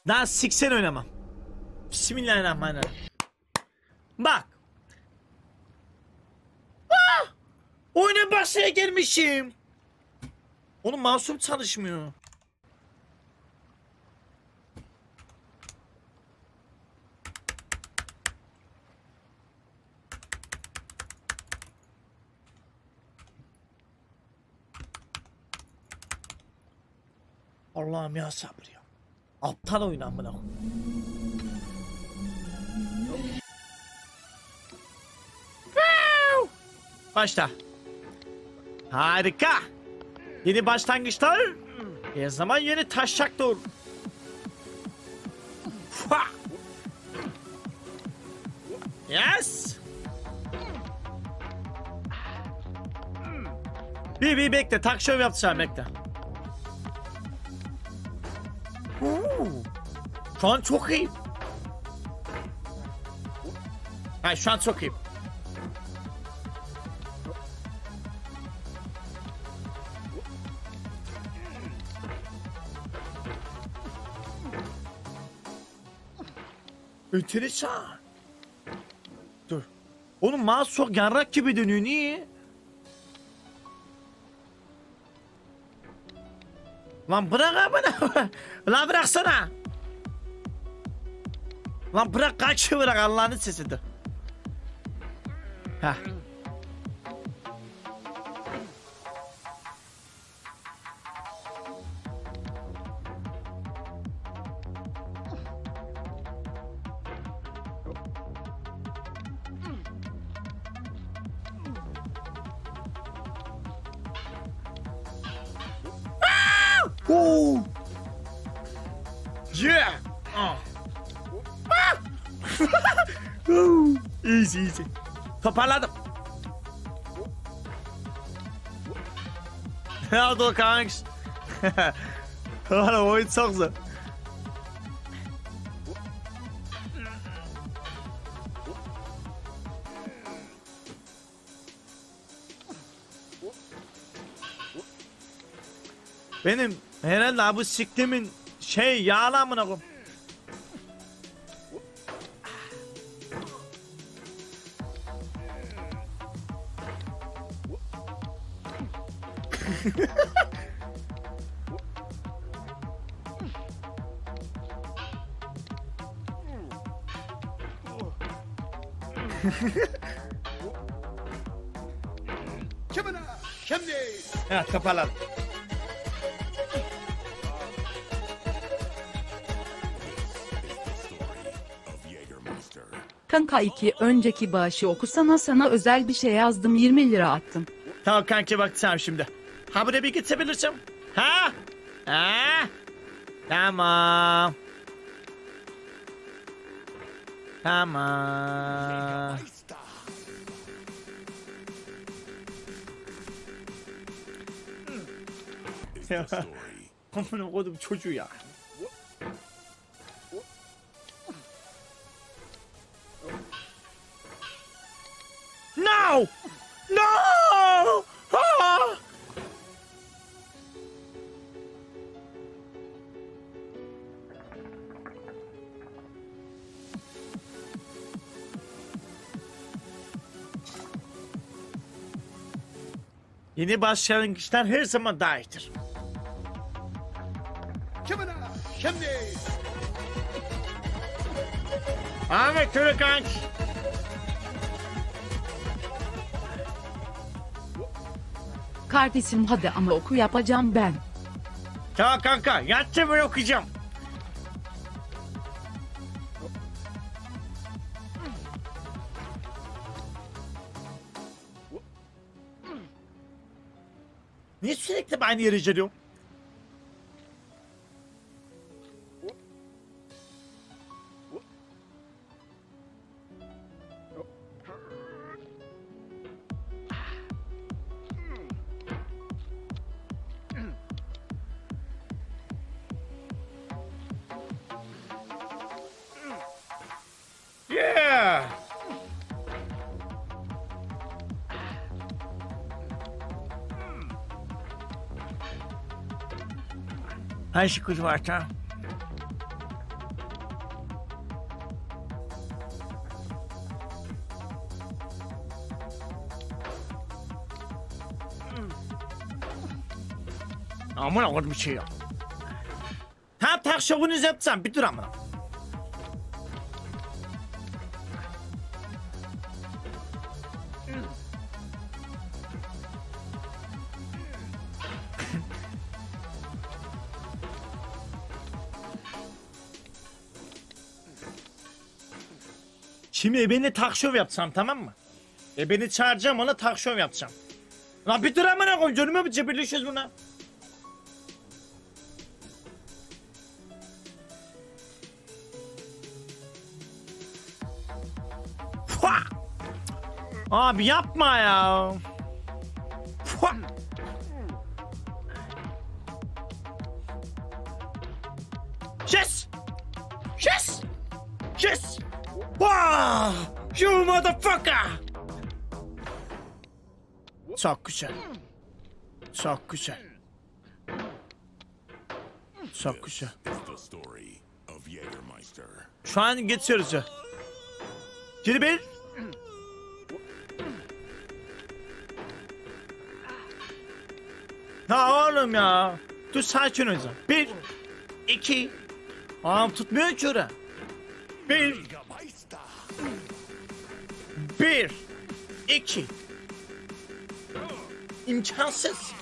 Daha 80 oynamam. Bismillahirrahmanirrahim. Bak. Oyunun başına gelmişim. Onun masum çalışmıyor. Allah'ım ya sabır ya. Aptal oyun amına. Başla. Harika. Yeni başlangıçlar her zaman yeni taşaktır. Yes. Bir bekle, tak şov yapacağım, bekle. Şu an çok iyi. Hayır, şu an çok iyi. Enteresan. Dur. Oğlum mouse çok yarrak gibi dönüyor, niye? Lan bırak abone. Lan bıraksana. Lan bırak, kaç bırak Allah'ın sesidir. Heh. Oh. Yeah. Oh. Easy. Toparladım. Ne oldu kanks? Oğlum oyun çok zor. Benim herhalde bu siktimin yağlı amına koyayım. Şimdi. Ha, toparladım. Kanka 2 önceki bağışı okusana, sana özel bir şey yazdım, 20 lira attım. Tamam kanki, bakacağım şimdi. Ha, buraya bir geçebilirsem. Ha? Ha? Tamam. Tamam. Amına koydum çocuğu ya. No! No! Ah! Yeni başlangıçlar her zaman daha iyidir. Şimdi. Ahmet Türkanç. Kardeşim hadi ama oku, yapacağım ben. Tamam kanka, yattım ben okuyacağım. Niye sürekli aynı yere geliyorum? Yeah! Aşk kuzu var, tamam. Amına koydum bir şey yok. Tam tak şovunuzu yapacağım bir dur amına. Şimdi ebeni talk show yapsam tamam mı? Ebeni çağıracağım ona talk show yapacağım. Lan bir dur amına koyayım canıma bir birleşiyoruz buna. Fua! Abi yapma ya. Fua! Yes! Yes! Yes! Wow! You motherfucker! Çok güzel. Çok güzel. Çok güzel. Şu an geçiyoruz ya. Geri bir. Ya oğlum ya. Dur sakin ol. Bir. İki. Ağam tutmuyor ki oraya. Bir. Bir. İki. İmkansız.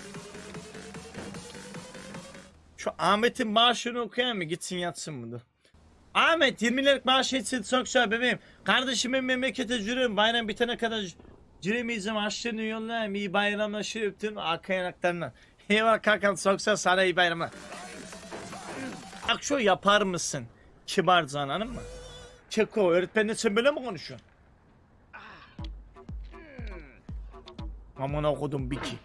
Şu Ahmet'in maaşını okuyayım mı? Gitsin yatsın bunu. Ahmet 20 liralık maaş etsin çok güzel bebeğim. Kardeşimin memlekete cürüm. Bayram bitene kadar cüremeyeceğim maaşlarını yollayayım. İyi bayramlar şey öptüm arka yanaklarından. Eyvallah kankam çok güzel sana iyi bayramlar. Bak şu yapar mısın? Kibarca anladın mı? Çeko öğretmenle sen böyle mi konuşuyorsun? Aman okudum biki.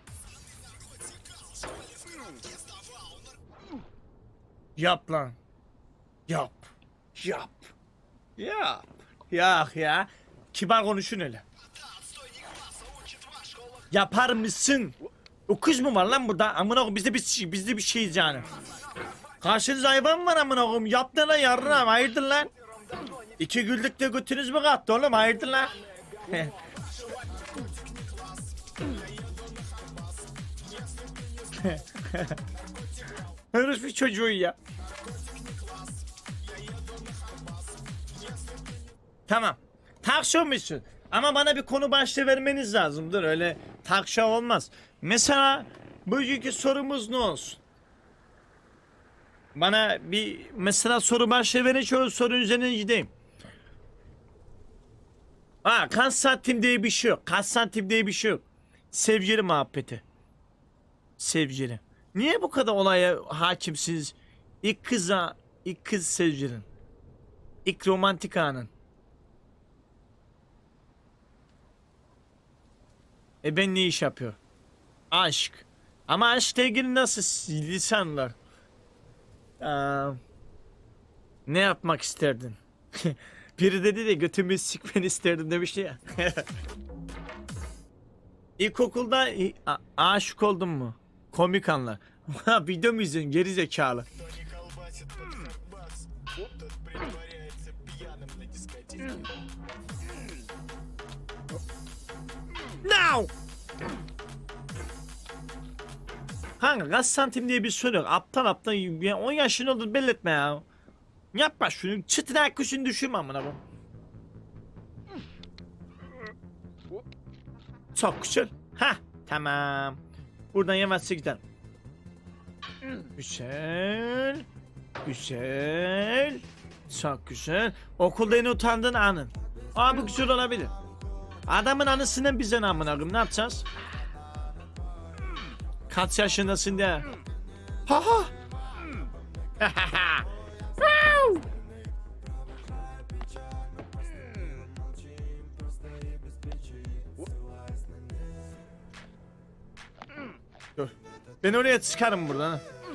Yap lan. Yap. Yap. Yap. Ya. Kibar konuşun öyle. Yapar mısın? O kız mı var lan burada? Amına koyayım bizde bir şeyiz yani. Karşınızda hayvan var amına koyayım. Yap ne lan yarrağım hayırdır lan? İki güldük de götünüz mü kalktı oğlum hayırdır lan? Hırış bir çocuğu ya. Tamam. Talk show musun? Ama bana bir konu başlığı vermeniz lazımdır. Öyle talk show olmaz. Mesela bugünkü sorumuz ne olsun? Bana bir mesela soru başlığı verin şöyle soru üzerine gideyim. Kaç santim diye bir şey yok. Kaç santim diye bir şey yok. Sevgili muhabbeti. Sevgili. Niye bu kadar olaya hakimsiniz? İlk kız sevgilin. İlk romantik anın. Ben ne iş yapıyor? Aşk. Ama aşkla ilgili nasıl lisanlar? Ne yapmak isterdin? Biri dedi de götümü sikmeni isterdim demişti ya. İlkokulda aşık oldun mu? Komik anlar. Video mu izliyorsun geri zekalı? Now! Kanka kaç santim diye bir soru yok. Aptal 10 yaşında olur belli etme ya. Yapma şunu. Çıtır kuşunu düşürme amına bu. Çok güzel. Tamam. Buradan yavaşça gidelim. Güzel. Güzel. Çok güzel. Okulda en utandığın anın. Bu güzel olabilir. Adamın anısından bize ne amına koyayım ne yapacağız? Kaç yaşındasın diye. Ha. Dur. Ben oraya çıkarım buradan.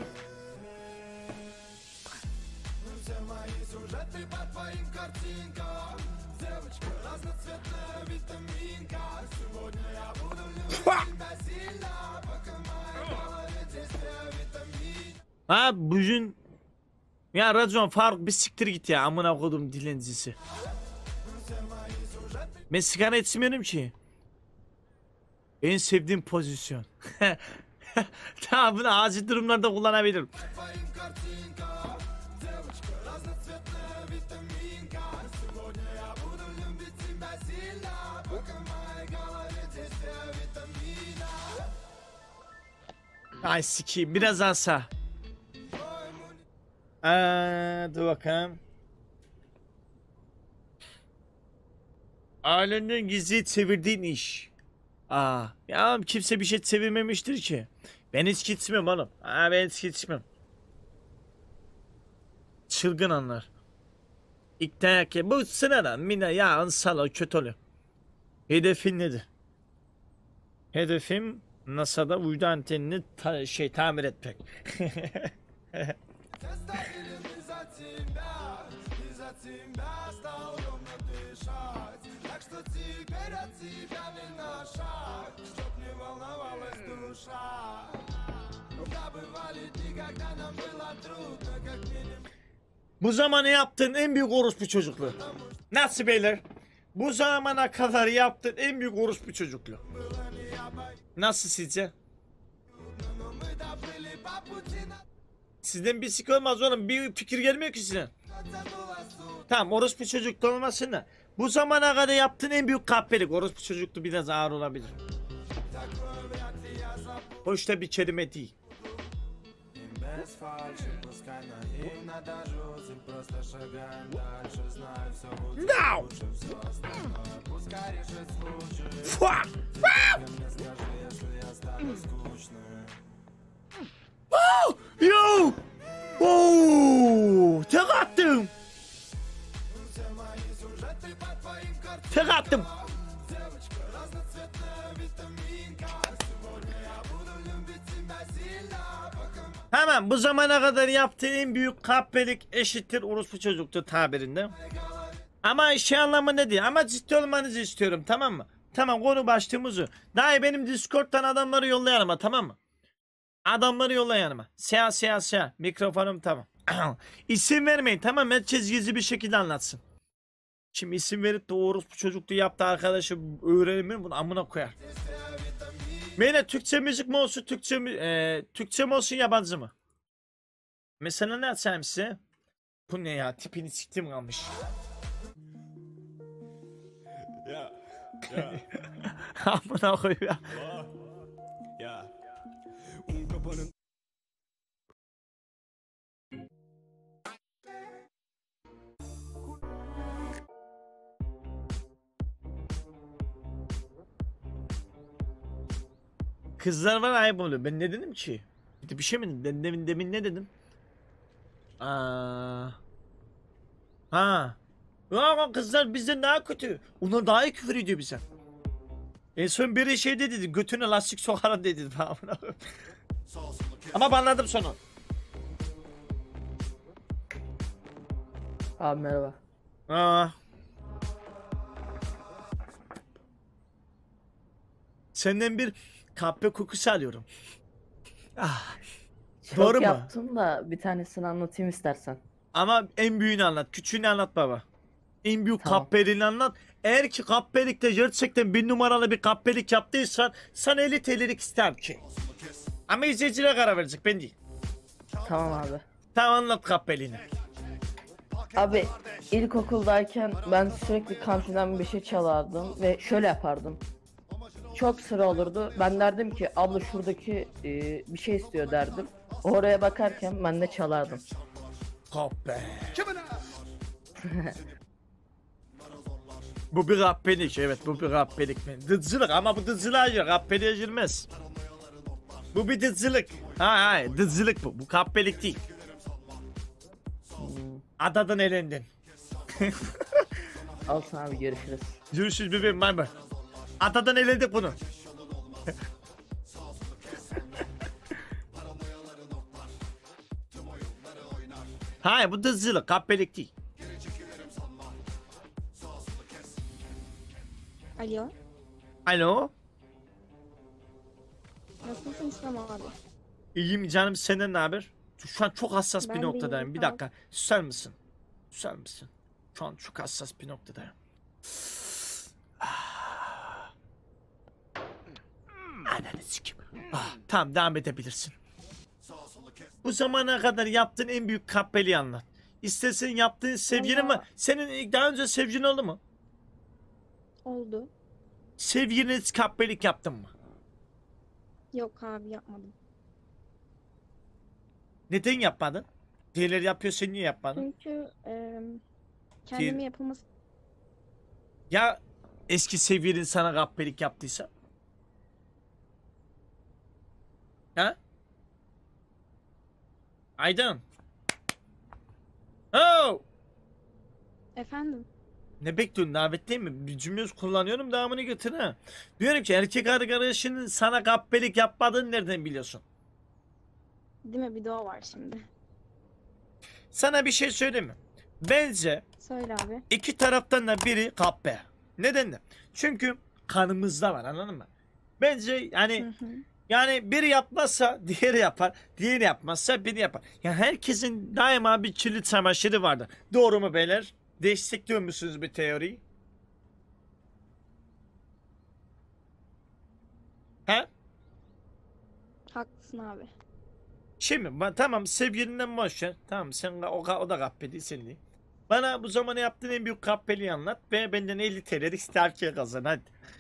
Bugün ya Racon Faruk bir siktir git ya amına kodum dilencisi. Ben sigara içmiyorum ki. En sevdiğim pozisyon. Tamam, bunu acil durumlarda kullanabilirim. Ay sikeyim, biraz asa. Dur bakalım. Ailenin gizli çevirdiğin iş. Ya kimse bir şey çevirmemiştir ki. Ben hiç gitmem oğlum. Ben hiç gitmem. Çılgın anlar. İlk dayak ye. Bu sıradan mina ya ansala kötü oluyor. Hedefin nedir? Hedefim NASA'da uydu antenini tamir etmek. Bu zamanı yaptığın en büyük orospu çocukluğu. Nasıl beyler? Bu zamana kadar yaptığın en büyük orospu çocukluğu. Nasıl sizce? Sizden bir sik olmaz oğlum. Bir fikir gelmiyor ki size. Tamam, orospu çocukluğu olmasın da. Bu zamana kadar yaptığın en büyük kahpelik. Orospu çocukluğu biraz ağır olabilir. Hoş da bir kelime değil. No! Fuck! Oh! Yo! Oh! Tek attım! Tek attım! Hemen bu zamana kadar yaptığı en büyük kahpelik eşittir orospu çocuktu tabirinde. Ama şey anlamı ne diye? Ama ciddi olmanızı istiyorum, tamam mı? Tamam, konu başlığımızı. Daha benim Discord'dan adamları yolla yanıma, tamam mı? Adamları yolla yanıma. Seha. Mikrofonum tamam. İsim vermeyin, tamam mı? Herkes gizli bir şekilde anlatsın. Şimdi isim verip de orospu çocukluğu yaptı arkadaşı öğrenemiyorum, bunu amına koyar. Beyler, Türkçe müzik mi olsun, Türkçe mi olsun, yabancı mı? Mesela ne atsam size? Bu ne ya, tipini siktim kalmış. Ya. Amına koyayım ya. Ya. Un kapanın. Kızlar var, ayıp oluyor. Ben ne dedim ki? Bir şey mi? Demin ne dedim? Ha. Ya kızlar bizden daha kötü. Onlar daha iyi küfür ediyor bize. En son biri şey dedi, götüne lastik sokarım dedi. Ama banladım sonu. Abi merhaba. Senden bir kahpe kokusu alıyorum. Çok Doğru mu? yaptım da bir tanesini anlatayım istersen. Ama en büyüğünü anlat. Küçüğünü anlat baba. En büyük Tamam. kahpeliğini anlat. Eğer ki kahpelikte gerçekten bir numaralı bir kahpelik yaptıysan sana 50 TL'lik isterim ki. Ama izleyicilere karar verecek, ben değil. Tamam abi. Tamam, anlat kahpeliğini. Abi ilkokuldayken ben sürekli kantinden bir şey çalardım ve şöyle yapardım. Çok sıra olurdu. Ben derdim ki abla şuradaki bir şey istiyor derdim. Oraya bakarken ben de çalardım. Kahpe. Bu bir kahpelik, evet, bu bir kahpelik mi? Dıdzılık, ama bu dıdzılığa gir, kahpeliğe girmez. Bu bir dıdzılık. Hayır, dıdzılık bu. Bu kahpelik değil. Adadan elendin. Al sana abi, görüşürüz. Görüşürüz bebeğim, bay bay. Adadan elendik bunu. Hayır, bu dıdzılık, kahpelik değil. Alo, Alo. nasılsın İslam abi? İyiyim canım, senden ne haber? Şu an çok hassas Ben bir de noktadayım. iyiyim, Bir sağ ol. dakika. Susar mısın? Susar mısın? Şu an çok hassas bir noktadayım. Ananı sikim. Tamam, devam edebilirsin. Bu zamana kadar yaptığın en büyük kahpeliği anlat. İstersen yaptığın sevgilin mi? Vallahi- Senin daha önce sevgilin oldu mu? Oldu. Sevgiliniz kahpelik yaptın mı? Yok abi yapmadım. Neden yapmadın? Diğerleri yapıyorsa niye yapmadın? Çünkü kendimi Değil. yapılması Ya eski sevgilin sana kahpelik yaptıysa? Ha? Aydan. Oh! efendim. Ne bekliyorsun? Davet değil mi? Bir cümle kullanıyorum, devamını götür ha. Diyorum ki erkek arkadaşının sana kahpelik yapmadığını nereden biliyorsun? Değil mi? Bir de o var şimdi. Sana bir şey söyleyeyim mi? Bence Söyle abi. iki taraftan da biri kahpe. Neden de? Çünkü kanımızda var, anladın mı? Bence yani Hı hı. yani biri yapmazsa diğeri yapar. Diğeri yapmazsa biri yapar. Ya herkesin daima bir kirli çamaşırı vardır. Doğru mu beyler? Destekliyor musunuz bu teoriyi? He? Haklısın abi. Şimdi tamam, sevgilinden boş ver. Tamam, sen o da kahpe değil, sen değil. Bana bu zamana yaptığın en büyük kahpeliği anlat ve benden 50 TL'lik sterke kazan hadi.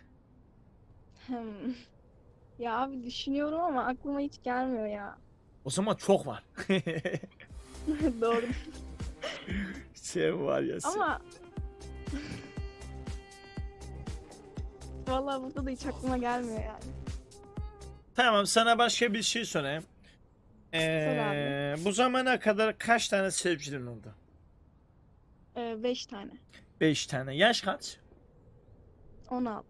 Hmm. Ya abi düşünüyorum ama aklıma hiç gelmiyor ya. O zaman çok var. Doğru. Sen var ya sen. Ama vallahi burada da hiç aklıma gelmiyor yani. Tamam, sana başka bir şey sorayım. Sor Bu zamana kadar kaç tane sevgilin oldu? 5 tane. 5 tane. Yaş kaç? 16.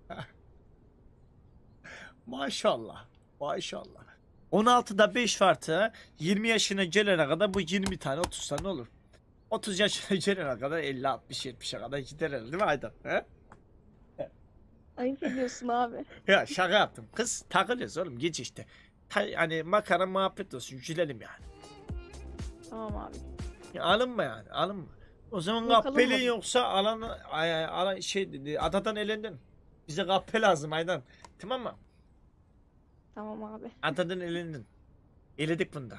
Maşallah. Maşallah. 16'da 5 varsa 20 yaşına gelene kadar bu 20 tane 30 tane olur. 30 yaşına gelene kadar 50 60 70'e kadar gider herhalde, değil mi Aydan? He? Ayıp ediyorsun abi. Ya şaka yaptım. Kız takılıyoruz oğlum, geç işte. Hani makara muhabbet olsun, gülelim yani. Tamam abi. Ya alınma yani, alınma. O zaman Yok, kahpeli alınmadım. yoksa alan şey dedi, adadan elendin. Bize kahpe lazım Aydan. Tamam mı? Tamam abi. Adadan elendin. Eledik bunda.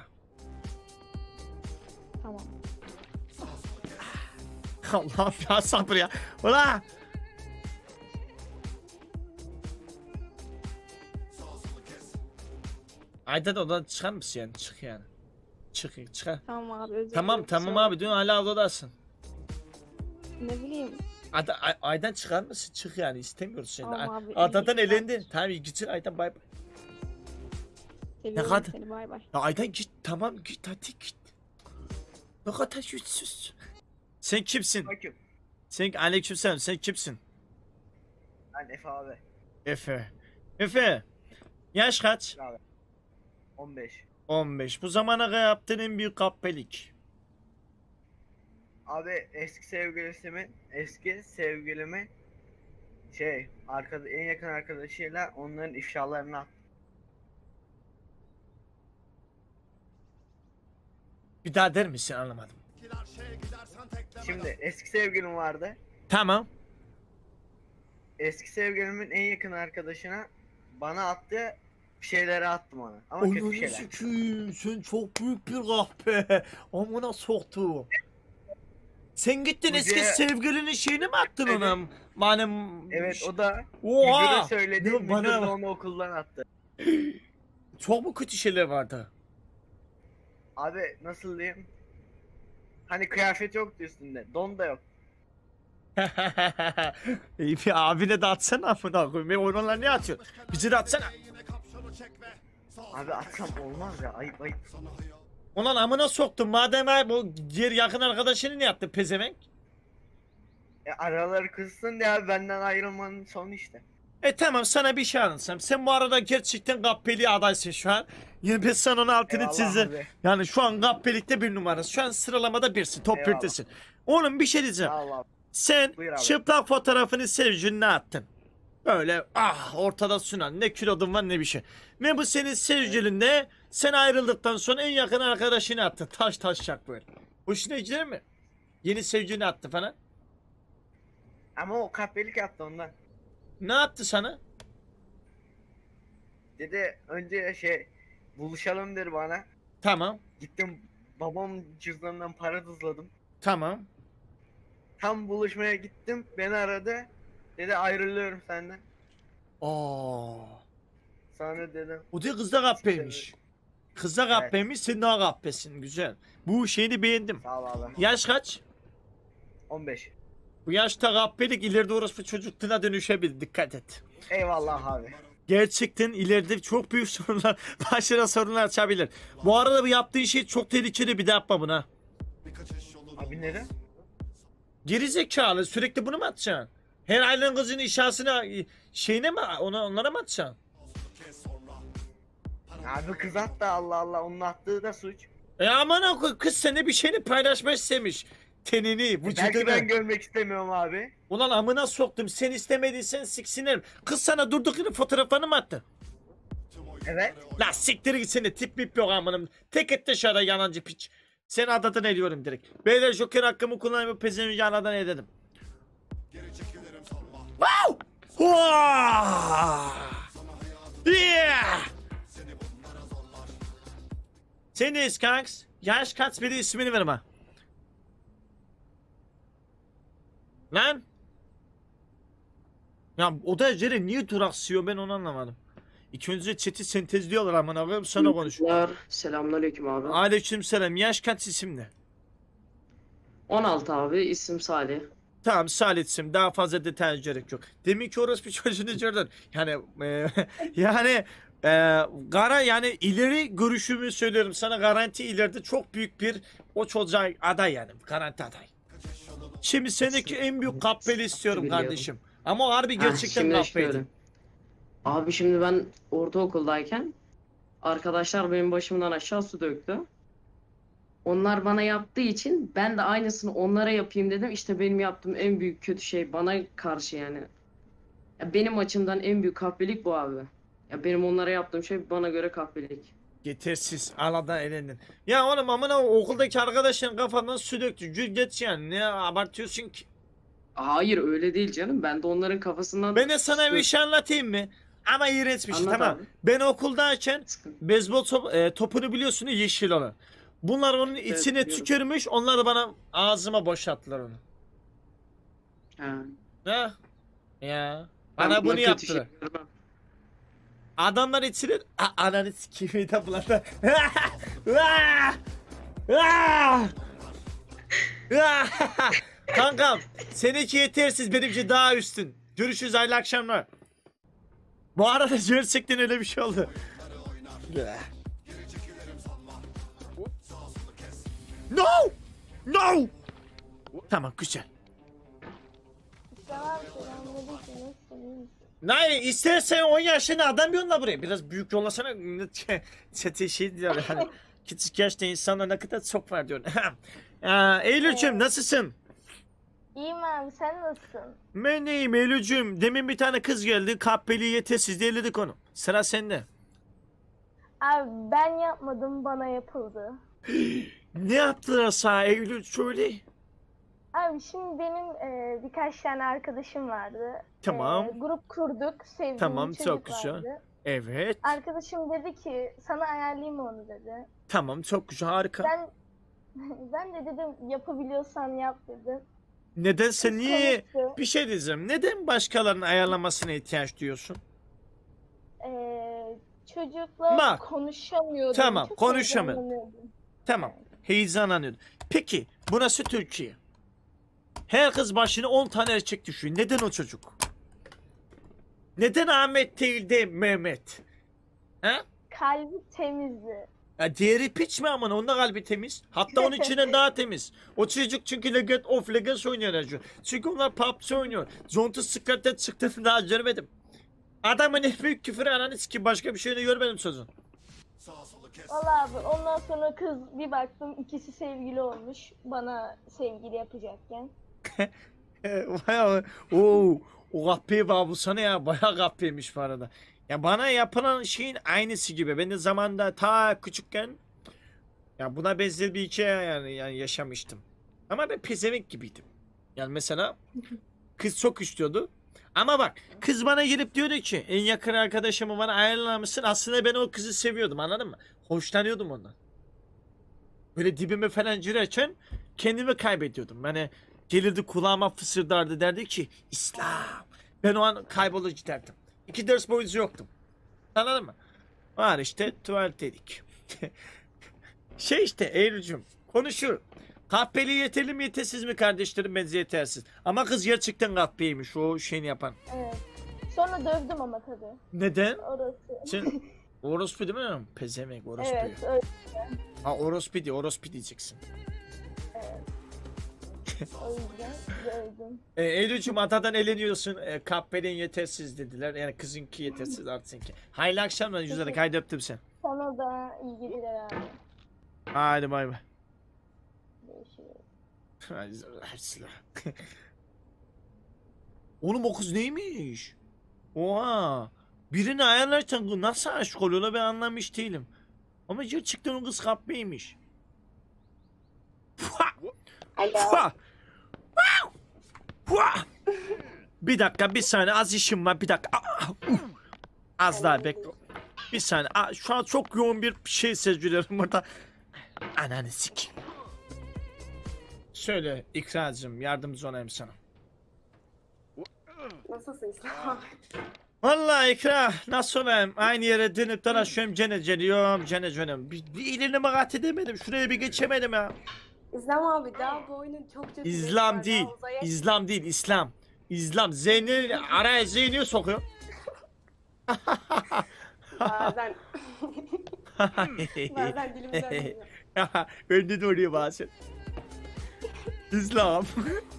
Tamam. Allah'ım ya, sabır ya. Ulan! Aydan odadan çıkar mısın yani? Çık yani. Çık, çıkar. Tamam abi. Özür Tamam dilerim, tamam kusura abi, dün hala odadasın. bakma. Ne bileyim. Aydan çıkar mısın? Çık yani, istemiyoruz seni. Tamam abi, Adadan iyi elendin. Tamam, gitsin Aydan, bay bay. Seviyorum kadar- seni, bay bay. Ya Aydan git, tamam git, hadi git. Ne kadar yüzsüz. Sen kimsin? Bakın. Sen aleykümselam, sen kimsin? Ben Efe abi. Efe. Efe. Yaş kaç? 15. 15. Bu zamana kadar yaptığın en büyük kahpelik. Abi eski sevgilimin en yakın arkadaşıyla onların ifşalarını attı. Bir daha der misin, anlamadım. Şimdi eski sevgilim vardı. Tamam. Eski sevgilimin en yakın arkadaşına bana attığı şeyleri attım ona. Ama kötü Ananı şeyler. sikeyim, sen çok büyük bir kahpe. Amına soktu. Sen gittin Bu eski diye- sevgilinin şeyini mi attın Evet. ona? Manem. Evet, o da Oha! müdüre söyledi. Ne, Müdür bana de bak. onu okuldan attı. Çok mu kötü şeyler vardı? Abi nasıl diyeyim? Hani kıyafet yoktu üstünde. Don da yok. İyi, bir abine de atsana amına koyayım. Ben onlarla ne atıyorsun? Bizi de atsana. Abi atsam olmaz ya. Ayıp ayıp. Ulan amına soktum. Madem abi bu diğer yakın arkadaşını ne yaptı pezevenk? Araları kızsın ya, benden ayrılmanın sonu işte. Tamam, sana bir şey anlatsam. Sen bu arada gerçekten kahpeli adaysın şu an. Yine ben sana onun altını Eyvallah çizdim. abi. Yani şu an kahpelikte bir numarası. Şu an sıralamada birsin. Top Eyvallah. 1'desin. Oğlum bir şey diyeceğim. Allah. Sen Buyur abi. çıplak fotoğrafını sevgiline attın. Böyle ortada sunan, ne kilodun var ne bir şey. Ve bu senin sevgilin de sen ayrıldıktan sonra en yakın arkadaşını attı. Taş taşacak böyle. Hoşuna gider mi? Yeni sevgilini attı falan. Ama o kahpelik yaptı ondan. Ne yaptı sana? Dedi önce buluşalım dedi bana. Tamam. Gittim babam cüzdanından para tuzladım. Tamam. Tam buluşmaya gittim, beni aradı. Dedi ayrılıyorum senden. Oo. Sonra dedim O da kızda kappeymiş. Kızda kappeymiş, sen daha kappesin. Güzel. Bu şeyini beğendim. sağ ol abi. Yaş kaç? 15. Bu yaşta kappelik ileride orospu çocukluğuna dönüşebilir. Dikkat et. Eyvallah abi. Gerçekten ileride çok büyük sorunlar, başına sorunlar açabilir. Bu arada bu yaptığın şey çok tehlikeli, bir de yapma bunu ha. Abi neden? Geri zekalı, sürekli bunu mu atacaksın? Her ailenin kızının inşasına şeyine mi, onlara mı atacaksın? Abi kız attı, Allah Allah, onun attığı da suç. Aman o kız seninle bir şeyini paylaşmak istemiş. Tenini, Belki vücudunu. ben görmek istemiyorum abi. Ulan amına soktum, sen istemediysen siksinerim. Kız sana durduk yere fotoğrafını mı attı? Evet. La siktir git, seni tip mip yok amınım. Tek et dışarıda yalancı piç. Seni adadan ediyorum direkt. Beyler joker hakkımı kullanayım, pezevenki anadan edelim. Wow! Yeah! Sen neyiz kanks? Yaş kaç, biri ismini verme. Lan! Ya o da Cere niye duraksıyor, ben onu anlamadım. İlk önce chat'i sentezliyorlar aman abim, sana konuş. Selamünaleyküm abi. Aleykümselam, yaş kaç, isim ne? 16 abi, isim Salih. Tamam Salih'sim, daha fazla detay gerek yok. Demin ki orası bir çocuğunu gördün. Yani yani gara yani ileri görüşümü söylüyorum sana, garanti ileride çok büyük bir o çocuğa aday, yani garanti aday. Şimdi seninki en büyük kappeli istiyorum Biliyorum. kardeşim. Ama o harbi gerçekten Şimdi kappeydi. şöyle. Abi şimdi ben ortaokuldayken arkadaşlar benim başımdan aşağı su döktü. Onlar bana yaptığı için ben de aynısını onlara yapayım dedim. İşte benim yaptığım en büyük kötü şey bana karşı yani. Ya benim açımdan en büyük kahpelik bu abi. Ya benim onlara yaptığım şey bana göre kahpelik. Yetersiz, aladan elendin. Ya oğlum amına, okuldaki arkadaşların kafandan su döktü. Gül geç yani, ne abartıyorsun ki? Hayır öyle değil canım. Ben de onların kafasından... Ben de sana bir şey anlatayım mı? Ama iğrenç bir şey, Anlat tamam. abi. Ben okuldayken Sıkıntı. beyzbol topunu biliyorsun ya, yeşil olan. Bunlar onun içine biliyorum. tükürmüş, onlar da bana ağzıma boşalttılar onu. Ha. Ha? Ya. Ben Bana buna bunu kötü şey yaptılar. yapıyorum. Adamlar içine... Ananı sikimi de bulandı. Kankam, seninki yetersiz, benimki daha üstün. Görüşürüz, hayırlı akşamlar. Bu arada gerçekten öyle bir şey oldu. No! No! Tamam, güzel. İstemem selamünaleyküm. Nasılsın? Nay istersen 10 yaşında adam yolla buraya. Biraz büyük yollasana. Çete şey diyor yani. Küçük yaşta insanlar ne kadar çok var diyor. Eylül'cüm nasılsın? İyiyim abi, sen nasılsın? Ben iyiyim Eylül'cüm. Demin bir tane kız geldi. Kahpeli yetersiz diyelim onu. Sıra sende. Abi ben yapmadım, bana yapıldı. Ne yaptılar sana Eylül, söyle. Abi şimdi benim birkaç tane arkadaşım vardı. Tamam. Grup kurduk, sevdiğim Tamam, bir çok çocuk güzel. vardı. Evet. Arkadaşım dedi ki sana ayarlayayım onu dedi. Tamam, çok güzel, harika. Ben ben de dedim yapabiliyorsan yap dedim. Neden sen Kız niye konuştu. bir şey diyeceğim. Neden başkalarının ayarlamasına ihtiyaç duyuyorsun? Çocukla Bak. konuşamıyordum. Tamam, Çok konuşamıyordun. heyecanlanıyordum. Tamam. Heyecanlanıyordum. Peki burası Türkiye. Her kız başına 10 tane erkek düşüyor. Neden o çocuk? Neden Ahmet değil de Mehmet? Ha? Kalbi temizdi. Ya diğeri piç mi aman, onun da kalbi temiz. Hatta onun içinden daha temiz. O çocuk çünkü League of Legends oynuyor Ercan. Çünkü onlar PUBG oynuyor. Zonta Scratch'ten çıktığını daha görmedim. Adamın en büyük küfürü ananı sikeyim, başka bir şeyini görmedim sözün. Valla abi ondan sonra kız bir baktım ikisi sevgili olmuş. Bana sevgili yapacakken. Bayağı o kahpe var bu sana ya, bayağı kahpeymiş bu arada. Ya bana yapılan şeyin aynısı gibi. Ben de zamanında ta küçükken ya buna benzer bir hikaye yani yaşamıştım. Ama ben pezevenk gibiydim. Yani mesela kız çok istiyordu. Ama bak kız bana gelip diyordu ki en yakın arkadaşımı bana ayarlamışsın. Aslında ben o kızı seviyordum, anladın mı? Hoşlanıyordum ondan. Böyle dibime falan girerken kendimi kaybediyordum. Hani gelirdi kulağıma fısırdardı, derdi ki İslam. Ben o an kaybolur giderdim. 2 ders boyunca yoktum. Anladın mı? Var işte tuvalet dedik. Şey işte Eylül'cüm konuşuyor. Kahpeli yeterli mi yetersiz mi kardeşlerim, bence yetersiz. Ama kız gerçekten kahpeymiş o şeyini yapan. Evet. Sonra dövdüm ama tabii. Neden? Orası. Sen orospu değil mi? Pezemek orospu. Evet, öyle. Ha orospu diye orospu diyeceksin. O yüzden dövdüm. Eylül'cüm atadan eleniyorsun. Kahpelin yetersiz dediler. Yani kızınki yetersiz artık seninki. Hayırlı akşamlar yüzleri kaydı öptüm sen. Sana da iyi geceler abi. Hadi bay bay. Görüşürüz. Oğlum o kız neymiş? Oha. Birini ayarlarken nasıl aşık oluyorlar ben anlamış değilim. Ama gerçekten o kız kahpeymiş. Fua! Fua! Bir dakika bir saniye az işim var bir dakika. Az daha bekle. Bir saniye. Şu an çok yoğun bir şey seziyorum burada. Ananı sikeyim. Söyle İkracığım yardımcı olayım sana. Nasılsın İslam? Vallahi İkra nasıl olayım? Aynı yere dönüp dolaşıyorum gene geliyorum gene geliyorum. Bir ilerleme kat edemedim. Şuraya bir geçemedim ya. İslam abi daha bu oyunun çok kötü. İslam değil. İslam değil İslam. İslam. Zeyni araya Zeyni'yi sokuyor. Bazen bazen dilimizden geliyor. Önde de oluyor bazen. İslam.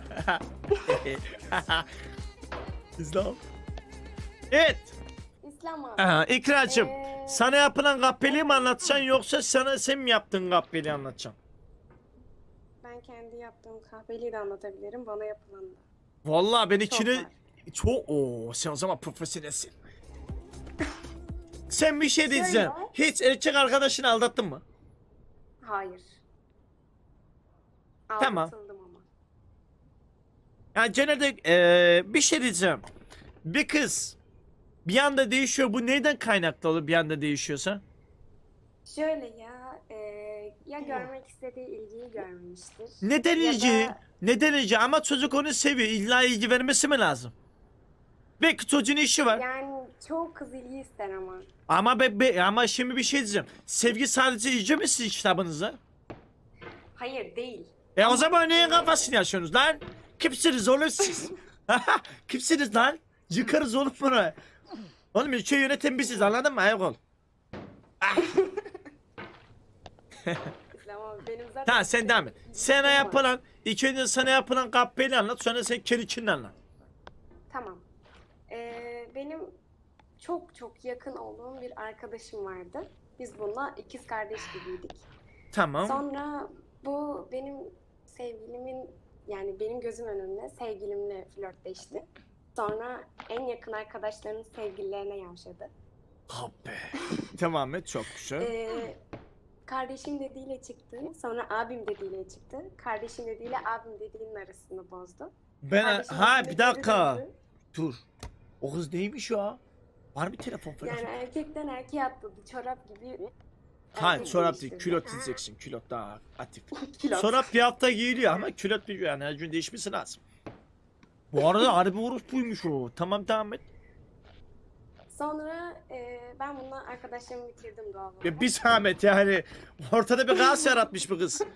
İslam. Evet. İslam abi. İkracığım. Sana yapılan kahpeliği mi anlatacaksın yoksa sen mi yaptın kahpeliği anlatacaksın? Ben kendi yaptığım kahveliği de anlatabilirim. Bana yapılanı da. Vallahi ben Çok ikini var. sen o zaman profesyonelsin. Sen bir şey diyeceksin. Şöyle. Hiç erkek arkadaşını aldattın mı? Hayır. Tamam. Aldatıldım ama. Yani genelde bir şey diyeceğim. Bir kız bir anda değişiyor. Bu neyden kaynaklı olur bir anda değişiyorsa? Şöyle ya görmek istediği ilgiyi görmemiştir. Neden Ya ilgi? da- Neden ilgi? Ama çocuk onu seviyor. İlla ilgi vermesi mi lazım? Belki çocuğun işi var. Yani çoğu kız ilgi ister ama. Ama şimdi bir şey diyeceğim. Sevgi sadece ilgi mi sizin kitabınızda? Hayır değil. O zaman neyin kafasını yaşıyorsunuz lan? Kimsiniz oğlum siz? Kimsiniz lan? Yıkarız oğlum bunu. Oğlum ülkeyi yöneten biziz, anladın mı? Ayak ol. İslam abi benim zaten... Tamam sen devam et. Sana yapılan, ilk önce sana yapılan kahpeli anlat, sonra sen kendini anlat. Tamam. Benim çok yakın olduğum bir arkadaşım vardı. Biz bununla ikiz kardeş gibiydik. Tamam. Sonra bu benim sevgilimin, yani benim gözüm önünde sevgilimle flörtleşti. Sonra en yakın arkadaşlarının sevgililerine yavşadı. Kahpe. Devam et, çok güzel. Kardeşim dediğiyle çıktı. Sonra abim dediğiyle çıktı. Kardeşim dediğiyle abim dediğinin arasını bozdu. Kardeşim dediğiyle Bir dakika. geri döndü. Dur. O kız neymiş ya? Var bir telefon falan. Yani erkekten erkeğe atladı. Çorap gibi. Hayır, erkek çorap değil, değiştirdi. külot diyeceksin. Külot daha aktif. Külot. Çorap bir hafta giyiliyor ama külot bir yani her gün değişmesi lazım. Bu arada harbi orospuymuş o. Tamam devam et. Sonra ben bununla arkadaşlarımı bitirdim doğal olarak. Ya bir zahmet yani. Ortada bir gaz yaratmış bu kız.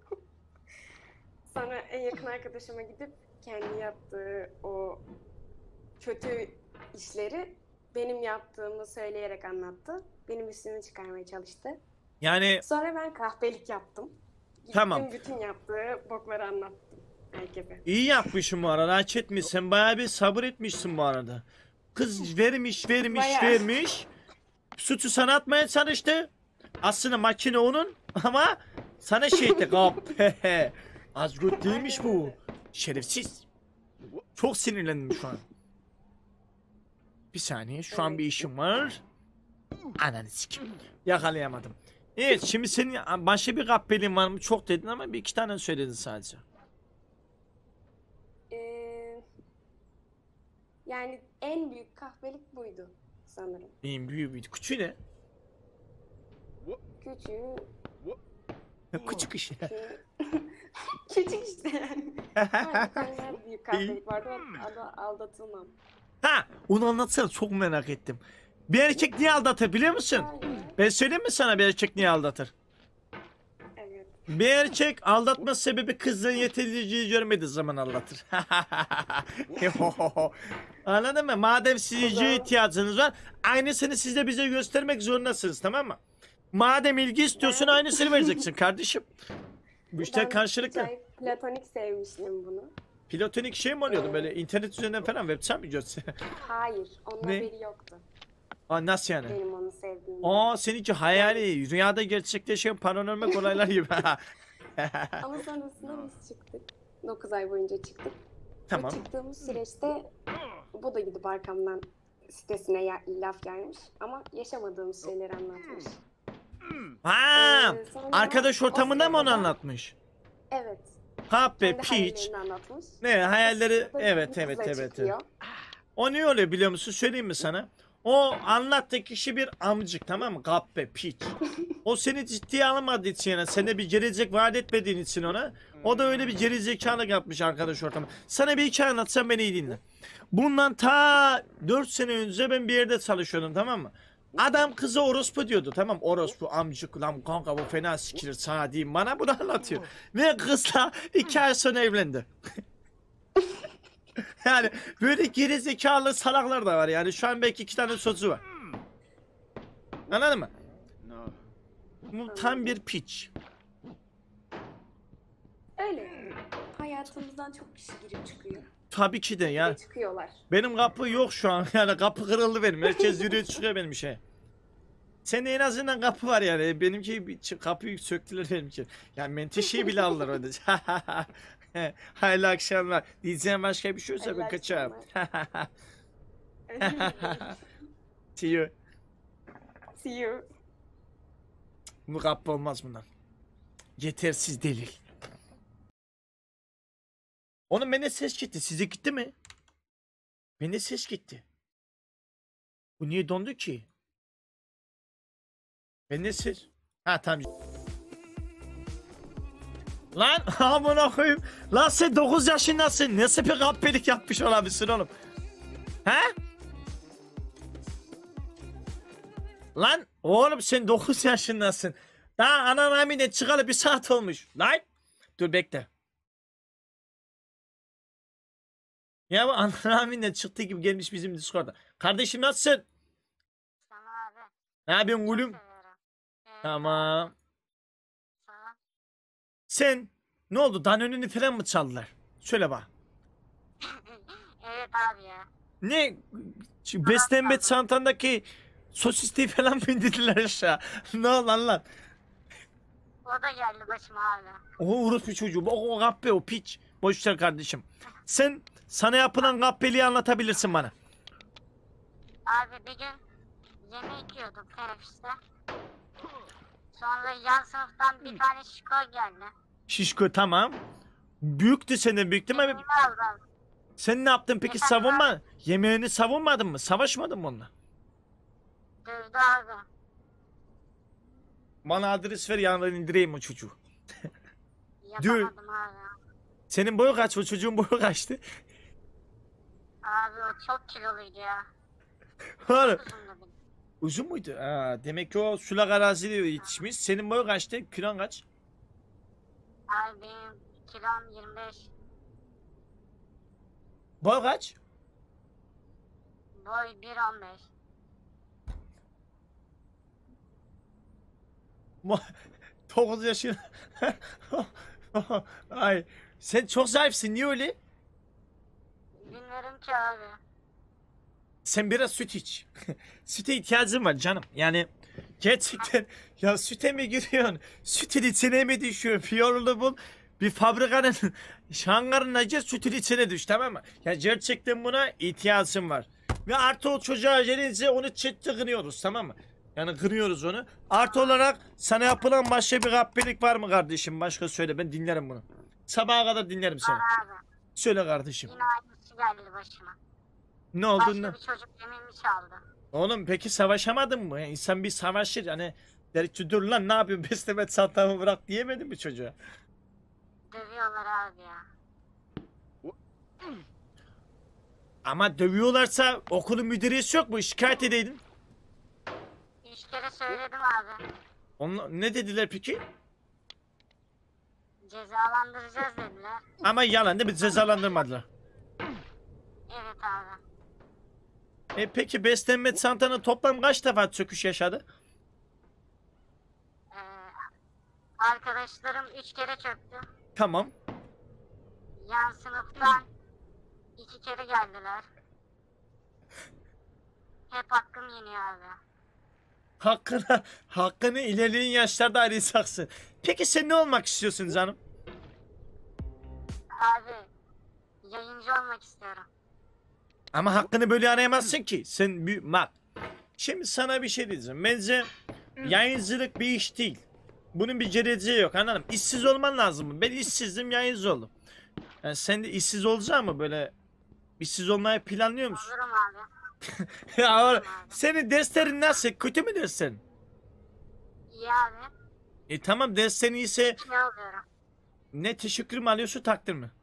Sonra en yakın arkadaşıma gidip kendi yaptığı o kötü işleri benim yaptığımı söyleyerek anlattı. Benim üstümü çıkarmaya çalıştı. Yani Sonra ben kahpelik yaptım. Gittim Tamam. bütün yaptığı bokları anlattım herkese. iyi yapmışsın bu arada. Hak etmiş. Sen bayağı bir sabır etmişsin bu arada. Kız vermiş. Bayağı. Suçu sana atmaya çalıştı. Aslında makine onun ama sana şey etti. Kahpe. Az gut değilmiş bu. Şerefsiz. Çok sinirlendim şu an. Bir saniye. Şu an bir işim var. Ananı sikim. Yakalayamadım. Evet şimdi senin başka bir kahpeliğin var mı? Çok dedin ama bir iki tane söyledin sadece. Yani en büyük kahpelik buydu sanırım. En büyüğü. Küçüğü ne? Küçüğü, Küçük iş. küçük işte yani. Ama bir tane daha büyük kahpelik vardı. O da aldatılmam. Ha, onu anlatsana, çok merak ettim. Bir erkek niye aldatır biliyor musun? Hayır. Ben söyleyeyim mi sana bir erkek niye aldatır? Evet. Bir erkek aldatma sebebi kızın yeterliliği görmediği zaman aldatır. Anladın mı? Madem sizce ihtiyacınız var, aynısını siz de bize göstermek zorundasınız, tamam mı? Madem ilgi istiyorsun aynısını vereceksin kardeşim. Bu işte Ben karşılıklı. acayip platonik sevmiştim bunu. Platonik şey mi oluyordu böyle internet üzerinden falan website mi görsün? Hayır, onun Ne? haberi yoktu. Aa, nasıl yani? Benim onu sevdiğimi. Aa, seninki hayali, rüyada gerçekleşen paranormal olaylar gibi. Ama sonrasında biz çıktık. 9 ay boyunca çıktık. Tamam. Ve çıktığımız süreçte bu da gidip arkamdan sitesine laf gelmiş. Ama yaşamadığımız şeyleri anlatmış. Ha, Sonra arkadaş o ortamında mı onu sırada- anlatmış? Evet. Kahpe, Kendi piç. hayallerini anlatmış. Ne hayalleri? O sırada Evet, bir evet, kızla evet. çıkıyor. O ne oluyor biliyor musun? Söyleyeyim mi sana? O anlattığı kişi bir amcık, tamam mı? Kahpe, piç. O seni ciddiye alamadığı için, yani sana bir gelecek vaat etmediğin için ona. O da öyle bir gerizekalık yapmış arkadaş ortamı. Sana bir hikaye anlatsam beni iyi dinle. Bundan ta 4 sene önce ben bir yerde çalışıyordum, tamam mı? Adam kıza orospu diyordu, tamam, orospu amcık lan kanka bu fena sikilir sana diyeyim, bana bunu anlatıyor. Ve kızla 2 ay sonra evlendi. Yani böyle gerizekalı salaklar da var, yani şu an belki 2 tane çocuğu var. Anladın mı? Bu tam bir piç. Öyle. Hayatımızdan çok kişi girip çıkıyor. Tabii ki de ya. Ve çıkıyorlar. Benim kapı yok şu an, yani kapı kırıldı benim. Herkes yürüyor çıkıyor benim şey. Senin en azından kapı var yani. Benimki kapıyı söktüler benimki. Yani menteşeyi bile aldılar öyle. Hayırlı akşamlar. Diyeceğim başka bir şey olsa ben Hayırlı kaçarım. Özür dilerim. See you. See you. Bu kapı olmaz bundan. Yetersiz delil. Oğlum bende ses gitti. Size gitti mi? Bende ses gitti. Bu niye dondu ki? Bende ses... Ha tamam. Lan amına koyayım. Lan sen 9 yaşındasın. Nasıl bir kahpelik yapmış olabilirsin oğlum? He? Lan oğlum sen 9 yaşındasın. Daha anan rahmine çıkalı 1 saat olmuş. Lan. Dur bekle. Ya bu anan rahmine çıktığı gibi gelmiş bizim Discord'a. Kardeşim nasılsın? Tamam abi. Ne yapıyorsun gülüm? Seviyorum. Tamam. Tamam. Sen ne oldu? Danonunu falan mı çaldılar? Söyle bak. Evet abi ya. Ne? Şu beslenme çantandaki sosisliği falan mı indirdiler aşağı? Ne oldu lan? O da geldi başıma abi. O orospu çocuğu. O kahpe, o piç. Boş ver kardeşim. Sen sana yapılan kahpeliği anlatabilirsin bana. Abi bir gün yemek yiyorduk teneffüste. Sonra yan sınıftan bir tane şiko geldi. Şişko tamam. Büyüktü senden, büyüktü mü? Yemeğimi aldı abi. Sen ne yaptın peki, savunma? Yemeğini savunmadın mı? Savaşmadın mı onunla? Dövdü abi. Bana adres ver, yanından indireyim o çocuğu. Yapamadım abi. Senin boyu kaç? O çocuğun boyu kaçtı? Abi o çok kiloluydu ya. Oğlum, Uzundu benim. uzun muydu? Ha, demek ki o sulak arazide yetişmiş. Senin boyu kaçtı? Kilon kaç? Abi benim kilom 25. Boy kaç? Boy 1.15. 9 yaşın. Ay, sen çok zayıfsın. Niye öyle? Bilmiyorum ki abi. Sen biraz süt iç. Süte ihtiyacın var canım. Yani gerçekten ya süte mi giriyorsun? Sütün içine mi düşüyor? Bir yolunu bul. Bir fabrikanın şangarına gir, sütün içine düş, tamam mı? Ya gerçekten buna ihtiyacın var. Ve artı o çocuğa gelince onu chatte kınıyoruz, tamam mı? Yani kınıyoruz onu. Artı olarak sana yapılan başka bir kahpelik var mı kardeşim? Başka söyle, ben dinlerim bunu. Sabaha kadar dinlerim seni. Abi Söyle kardeşim. yine aynısı geldi başıma. Ne oldu Başka ne? bir çocuk yemeğimi çaldı. Oğlum peki savaşamadın mı? Yani insan bir savaşır hani der ki dur lan ne yapıyorsun besleme çantamı bırak diyemedin mi çocuğa? Dövüyorlar abi ya. Ama dövüyorlarsa okulun müdüresi yok mu? Şikayet edeydin. 3 kere söyledim abi. Ne dediler peki? Cezalandıracağız dediler. Ama yalan değil mi? Cezalandırmadılar. Evet abi. Peki beslenme çantanın toplam kaç defa çöküş yaşadı? Ee, arkadaşlarım 3 kere çöktü. Tamam. Yan sınıftan 2 kere geldiler. Hep hakkım yeniyor abi. Hakkını ilerleyen yaşlarda arayacaksın. Peki sen ne olmak istiyorsun canım? Abi yayıncı olmak istiyorum. Ama hakkını böyle arayamazsın ki. Sen bak. Şimdi sana bir şey diyeceğim. Bence yayıncılık bir iş değil. Bunun bir geleceği yok, anladın mı? İşsiz olman lazım. Ben işsizdim, yayıncı oldum. Yani sen de işsiz olacaksın mı böyle? İşsiz olmayı planlıyor musun? Olurum abi. Ya senin derslerin nasıl? Kötü mü derslerin? İyi abi. Tamam, derslerin iyiyse Ne alıyorum? ne teşekkür mü alıyorsun, takdir mi?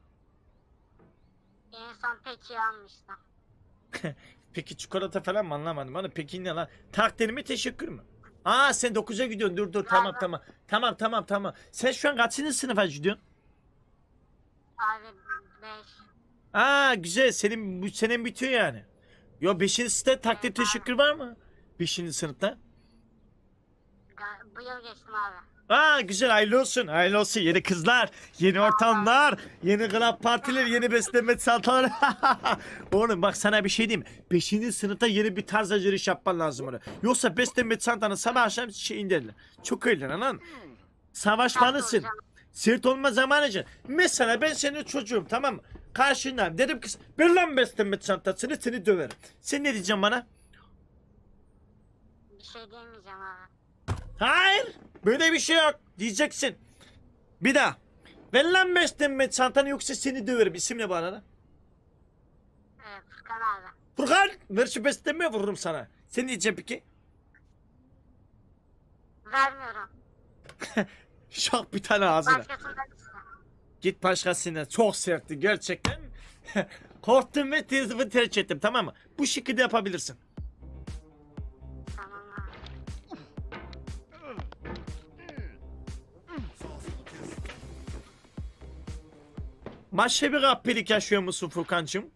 En son peki almıştım. Peki çikolata falan mı, anlamadım. Hani peki ne lan? Takdir mi, teşekkür mü? Aa sen 9'a gidiyorsun. Dur tamam. Sen şu an kaçıncı sınıfa gidiyorsun? Abi 5. Aa güzel, senin bu senen bitiyor yani. Yo 5. sınıfta takdir teşekkür var mı? 5. sınıfta. Bu yıl geçtim abi. Aa güzel, hayırlı olsun. Hayırlı olsun. Yeni kızlar, yeni ortamlar, yeni club partiler, yeni beslenme çantaları. Oğlum bak sana bir şey diyeyim mi? 5. sınıfta yeni bir tarzda giriş yapman lazım ona. Yoksa beslenme çantanı sabah akşam indirler. Çok öyle lan. Savaşmalısın. Sert olma zamanı için. Mesela ben senin çocuğum, tamam mı? Karşından dedim kız ver lan beslenme çantasını, seni döverim. Sen ne diyeceksin bana? Bir şey diyemeyeceğim abi. Hayır. Böyle bir şey yok. Diyeceksin. Bir daha. Ver lan beslenme çantanı yoksa seni döverim. İsim ne bu arada? Furkan abi. Furkan ver şu beslenme, vururum sana. Sen ne diyeceksin peki? Vermiyorum. Şak bir tane ağzına. Başkasından iste. Git başkasına. Çok sertti gerçekten. Korktum ve tezimi tercih ettim, tamam mı? Bu şekilde yapabilirsin. Tamam abi. Başka bir kahpelik yaşıyor musun Furkancığım?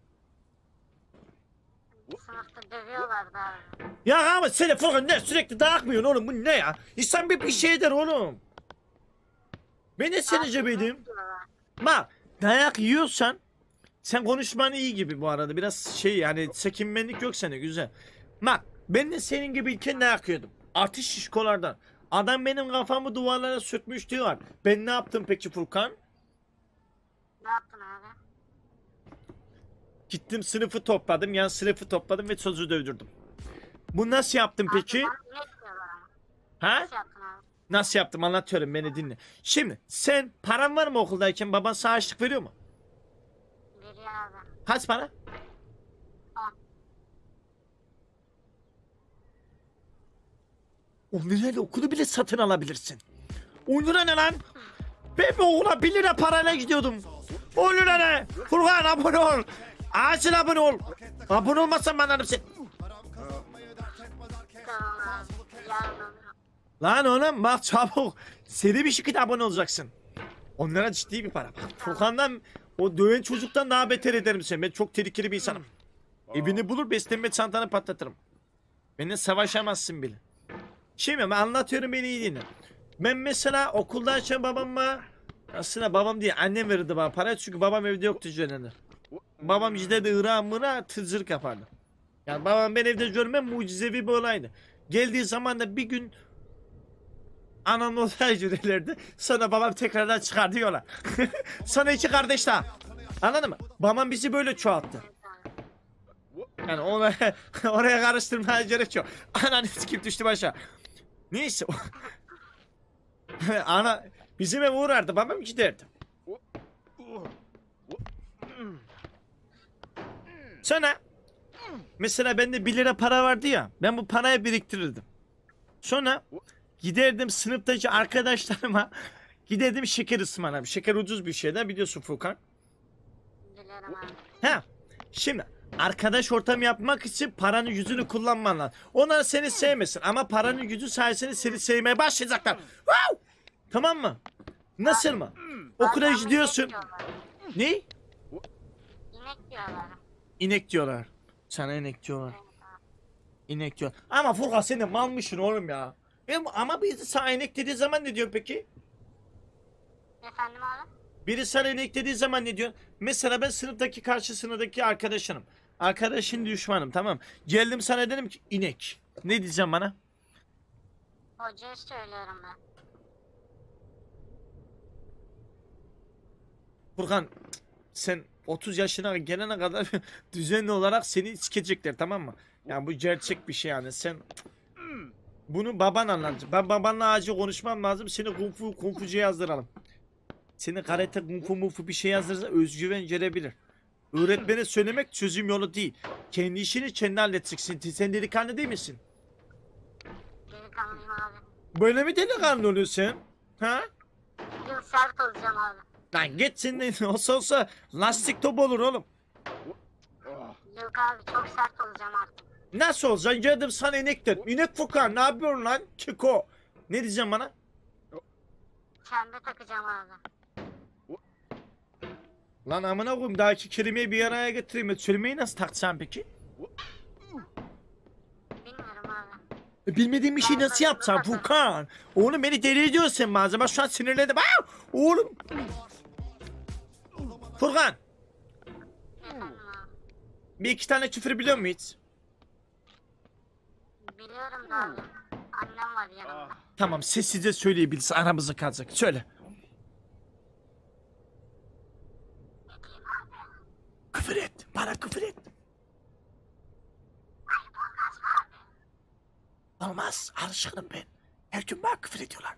Sınıfta dövüyorlardı abi. Ya ama seni Furkan ne sürekli dağıtmıyorsun oğlum, bu ne ya? İnsan bir şey der oğlum. Ben de seni cebeydim. Bak dayak yiyorsan sen konuşman iyi gibi bu arada, biraz şey yani çekinmenlik yok sende, güzel. Bak ben de senin gibiyken dayak yiyordum. Artış şişkolardan. Adam benim kafamı duvarlara sökmüştü var. Ben ne yaptım peki Furkan? Ne yaptın abi? Gittim sınıfı topladım, yan sınıfı topladım ve çocuğu dövdürdüm. Bu nasıl yaptım peki? Abi, bana ne diyorlar ama? Ha? Nasıl yaptın abi? Nasıl yaptım anlatıyorum, beni dinle. Şimdi sen paran var mı okuldayken, baban sana harçlık veriyor mu? Veriyor abi. Kaç para? 10. 10 lirayla okulu bile satın alabilirsin. 10 lira ne lan? Ben bu okula 1 lira parayla gidiyordum. 10 lira ne? Furkan abone ol. Acil abone ol. Abone olmazsan ben anlarım seni. Tamam abi. Yarın olurum. Lan oğlum bak çabuk. Seri bir şekilde abone olacaksın. 10 lira ciddi bir para. Bak, Furkan'dan, o döven çocuktan daha beter ederim seni. Ben çok tehlikeli bir insanım. Evini bulur, beslenme çantanı patlatırım. Benimle savaşamazsın bile. Şimdi ben anlatıyorum, beni iyi dinle. Ben mesela okuldayken babama, aslında babam değil annem verirdi bana para, çünkü babam evde yoktu üzerinde. Babam giderdi Irak'a mıra tızcılık yapardı. Yani babam ben evde görmem mucizevi bir olaydı. Geldiği zaman da bir gün anam odaya giderlerdi. Sonra babam tekrardan çıkardı yola. Sonra 2 kardeş daha. Anladın mı? Babam bizi böyle çoğalttı. Yani oraya karıştırmaya gerek yok. Ananı sikip düştü başa. Neyse. Ana bizim eve uğrardı, babam giderdi. Sonra Mesela bende 1 lira para vardı ya. Ben bu parayı biriktirirdim. Sonra giderdim sınıftaki arkadaşlarıma giderdim şeker ısmarlarım. Şeker ucuz bir şeyden biliyorsun Furkan. Biliyorum abi. Ha. Şimdi arkadaş ortamı yapmak için paranın yüzünü kullanman lazım. Onlar seni sevmesin ama paranın gücü sayesinde seni sevmeye başlayacaklar. Wow! Tamam mı? Nasıl mı? Okula Bana gidiyorsun. inek diyorlar. Ne? İnek diyorlar. İnek diyorlar. Sana inek diyorlar. İnek diyor. Ama Furkan sen de malmışsın oğlum ya. Ama birisi sana inek dediği zaman ne diyor peki? Efendim abi? Biri sana inek dediği zaman ne diyor? Mesela ben sınıftaki karşı sınıftaki arkadaşınım. Arkadaşın düşmanım, tamam. Geldim sana dedim ki inek. Ne diyeceğim bana? Hocaya söylüyorum ben. Furkan sen 30 yaşına gelene kadar düzenli olarak seni sikecekler, tamam mı? Yani bu gerçek bir şey yani. Sen bunu baban anlatacak. Ben babanla acil konuşmam lazım. Seni kung fucuya yazdıralım. Seni karate kung fu bir şey yazdırırsa özgüven gelebilir. Öğretmene söylemek çözüm yolu değil. Kendi işini kendi halledeceksin. Sen delikanlı değil misin? Delikanlıyım abi. Böyle mi delikanlı oluyorsun sen? Ha? Bugün sert olacağım abi. Lan git senin olsa lastik top olur oğlum. Yok abi çok sert olacağım artık. Nasıl olacaksın? Geldim sana inek dedim. İnek Furkan ne yapıyorsun lan? Kiko. Ne diyeceğim bana? Çembe takacağım abi. Lan amına koyayım daha iki kelimeyi bir araya getireyim. Söylemeyi nasıl takacağım peki? Bilmiyorum abi. Bilmediğim bir şey nasıl yapacağım Furkan? Oğlum beni deli ediyorsun sen bazen. Bak şu an sinirlendim. Aa! Oğlum. Furkan. Efendim abi. Bir iki tane küfür biliyor musun hiç? Biliyorum da abi. Annem var yanımda. Tamam sessizce söyleyebilirsin. Aramızda kalacak. Söyle. Küfür et. Bana küfür et. Olmaz. Alışkınım ben. Her gün bana küfür ediyorlar.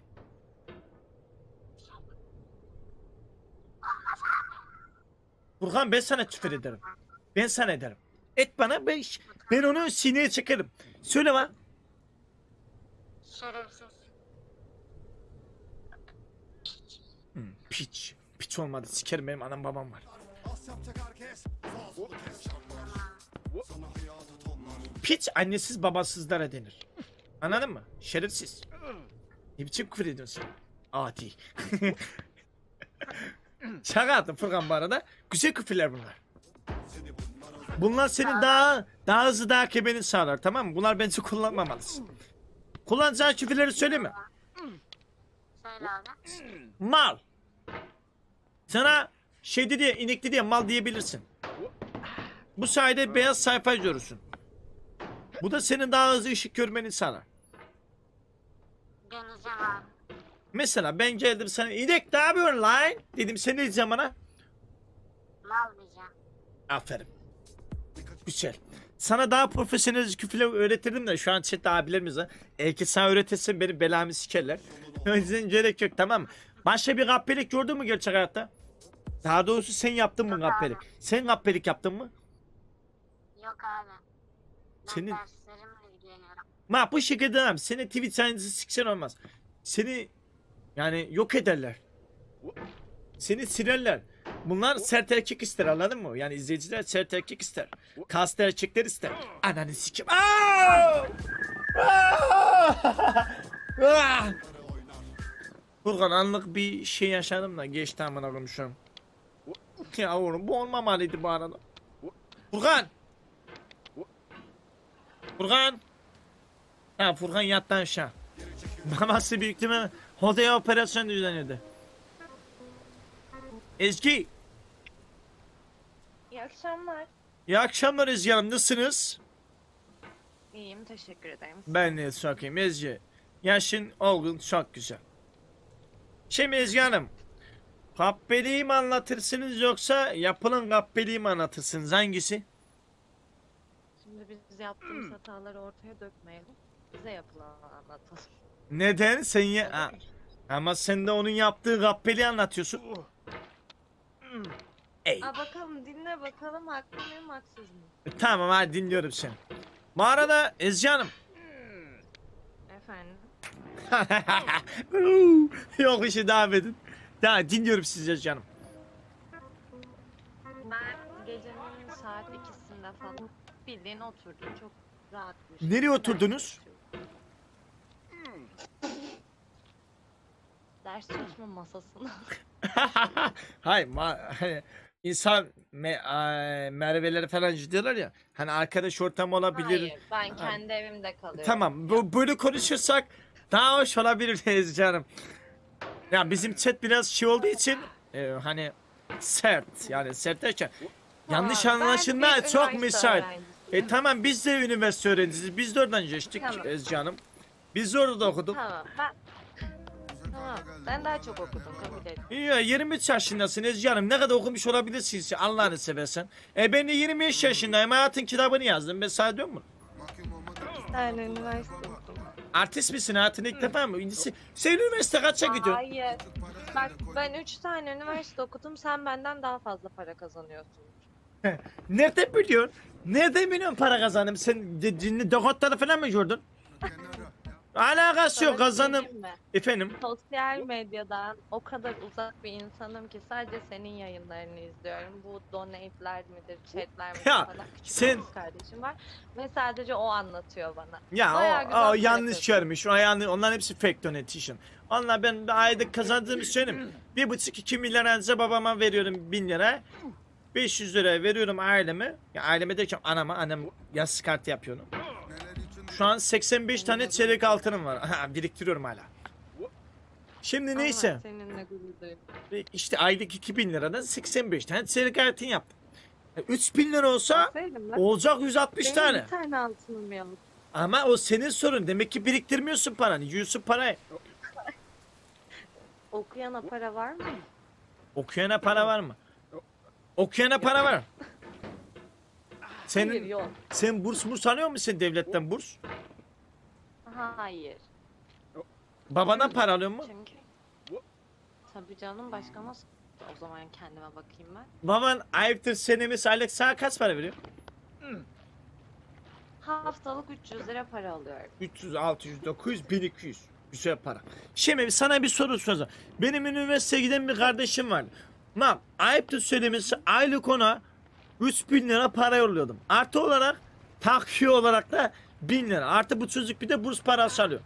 Burhan ben sana küfür ederim. Ben sana ederim. Et bana ben onu sineye çekerim. Söyle bana. Şerefsiz. Piç. Piç olmadı. Sikerim benim anam babam var. Piç annesiz babasızlara denir. Anladın mı? Şerefsiz. Ne biçim küfür ediyorsun sen? Adi. Şaka yaptım Furkan bu arada. Güzel küfürler bunlar. Bunlar senin daha hızlı daha kebeni sağlar, tamam mı? Bunlar bence kullanmamalısın. Kullanacağın küfürleri söyle mi? Söyle abi. Mal. Sana şey dedi ya, inek dedi ya, mal diyebilirsin. Bu sayede beyaz sayfa görürsün. Bu da senin daha hızlı ışık görmeni sağlar. Deneyeceğim abi. Mesela ben geldim sana inek ne yapıyorsun lan? Dedim sen ne diyeceksin bana? Mal diyeceğim. Aferin. Güzel. Sana daha profesyonel küfürler öğretirdim de şu an chatte abilerimiz var. Eğer ki sana öğretirsen benim belamı sikerler. O yüzden gerek yok, tamam mı? Başka bir gappelik gördün mü gerçek hayatta? Daha doğrusu sen yaptın mı gappelik? Sen gappelik yaptın mı? Yok abi. Ben Senin- derslerimle ilgileniyorum. Ma bu şekilde abi. Seni Twitch sahnesi siksen olmaz. Seni yani yok ederler. Seni silerler. Bunlar sert erkek ister, anladın mı? Yani izleyiciler sert erkek ister. Kaslı erkekler ister. Ananı sikim. Furkan anlık bir şey yaşadım da geçti amına koyayım şu an. Ya oğlum bu olmamalıydı bu arada. Furkan. Furkan. Ha Furkan yattı aşağı. Babası büyük değil mi? Odaya operasyon düzenledi. Ezgi. İyi akşamlar. İyi akşamlar Ezgi Hanım, nasılsınız? İyiyim, teşekkür ederim. Ben de sokayım Ezgi. Yaşın olgun çok güzel. Şimdi Ezgi Hanım. Kappeliği mi anlatırsınız yoksa yapılan kappeliği mi anlatırsınız, hangisi? Şimdi biz yaptığımız hataları ortaya dökmeyelim. Bize yapılanı anlatalım. Neden? Sen ya... Ha, ama sen de onun yaptığı kappeliği anlatıyorsun. Ey. Bakalım dinle bakalım haklı mıyım haksız mıyım? Tamam hadi dinliyorum seni. Bu arada Ezgi Hanım. Efendim. Yok bir şey devam edin. Daha dinliyorum sizi Ezgi Hanım. Ben gecenin saat 2'sinde falan bildiğin oturdum. Çok rahat bir şey. Nereye oturdunuz? Ders çalışma masasına. Hayır, hani insan Merve'leri falan diyorlar ya. Hani arkadaş ortamı olabilir. Hayır, ben kendi evimde kalıyorum. Tamam, böyle konuşursak daha hoş olabilir canım. Ya bizim chat biraz şey olduğu için hani sert, yani sert derken yanlış anlaşılma çok müsait. Tamam, biz de üniversite öğrencisiyiz. Biz de oradan geçtik Tamam. canım. Biz de orada okuduk. Tamam, ben daha çok okudum, kabul et. Ya 23 yaşındasın Ezgi Hanım, ne kadar okumuş olabilirsiniz Allah'ını seversen. Ben de 25 yaşındayım, hayatın kitabını yazdım, ben sana diyorum mu? Bir tane üniversite okudum. Artist misin, hayatın ilk defa mı? Sen üniversite kaça gidiyorsun? Hayır. Bak ben 3 tane üniversite okudum, sen benden daha fazla para kazanıyorsun. Nereden biliyorsun? Nereden biliyorsun para kazandım? Sen dokotları falan mı gördün? Alakası yok Sana kazanım. söyleyeyim mi? Efendim? Sosyal medyadan o kadar uzak bir insanım ki sadece senin yayınlarını izliyorum. Bu donate'ler midir, chat'ler midir Ya, falan. Küçük sen- bir kız kardeşim var ve sadece o anlatıyor bana. Ya Bayağı o güzel para yanlış kazanıyor. görmüş. O yanlış, onların hepsi fake donation. Onlar ben ayda kazandığımı söyleyeyim. 1,5-2 milyar anca babama veriyorum 1000 lira. 500 lira veriyorum aileme. Ya aileme derken anama. Annem yas kartı yapıyorum. Şu an 85 tane çeyrek altınım var. Biriktiriyorum hala. Şimdi Ama neyse. seninle gurur duyuyorum. İşte aylık 2000 liradan 85 tane çeyrek altın yaptım. 3000 lira olsa Aferin lan. olacak 160 Benim tane. bir tane altınım yok. Ama o senin sorun. Demek ki biriktirmiyorsun paranı. Yiyorsun parayı. Okuyana para var mı? Okuyana para var mı? Okuyana para var. Hayır, Senin yok. sen burs alıyor musun devletten burs? Hayır. Babadan para alıyor mu? Çünkü tabii canım, başka nasıl? O zaman kendime bakayım ben. Baban ayıptır senemiz aylık sana kaç para veriyor? Haftalık 300 lira para alıyorum. 300, 600, 900, 1200. Güzel para. Şimdi sana bir soru soracağım. Benim üniversiteye giden bir kardeşim var. Mam, ayıptır söylemesi aylık ona 3000 lira para yolluyordum. Artı olarak takviye olarak da 1000 lira. Artı bu çocuk bir de burs parası alıyor.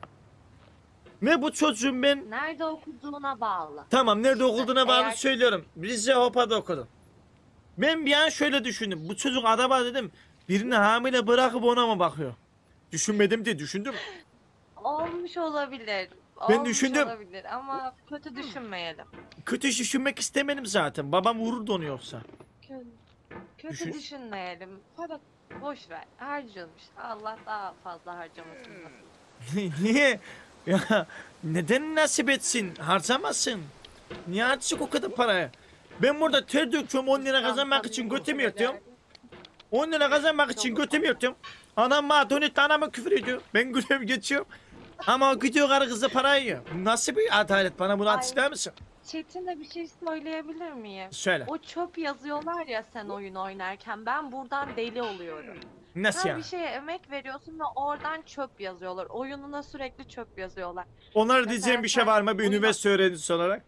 Ve bu çocuğun ben Nerede okuduğuna bağlı. tamam nerede okuduğuna bağlı Eğer- söylüyorum. Rize Hopa'da okudum. Ben bir an şöyle düşündüm. Bu çocuk adama dedim birini hamile bırakıp ona mı bakıyor? Düşünmedim diye düşündüm. Olmuş olabilir. Ben Olmuş düşündüm. olabilir ama kötü düşünmeyelim. Kötü düşünmek istemedim zaten. Babam vururdu onu yoksa. Kötü Düşün- düşünmeyelim. Para boş ver. Harcamış. Allah daha fazla harcamasın. Niye? Ya neden nasip etsin? Harcamasın. Niye harcayacak o kadar paraya? Ben burada ter döküyorum 10 lira kazanmak için götümü yırtıyorum. 10 lira kazanmak için götümü yırtıyorum. Anam bana donet anama küfür ediyor. Ben gülüyorum geçiyorum. Ama o gidiyor karı kızla parayı yiyor. Bu nasıl bir adalet? Bana bunu Ay. açıklar mısın? Çetin'e bir şey söyleyebilir miyim? Söyle. O çöp yazıyorlar ya sen oyun oynarken, ben buradan deli oluyorum. Nasıl Sen yani? bir şeye emek veriyorsun ve oradan çöp yazıyorlar. Oyununa sürekli çöp yazıyorlar. Onlara Mesela diyeceğim bir şey sen var mı bir oyuna- üniversite öğrencisi olarak?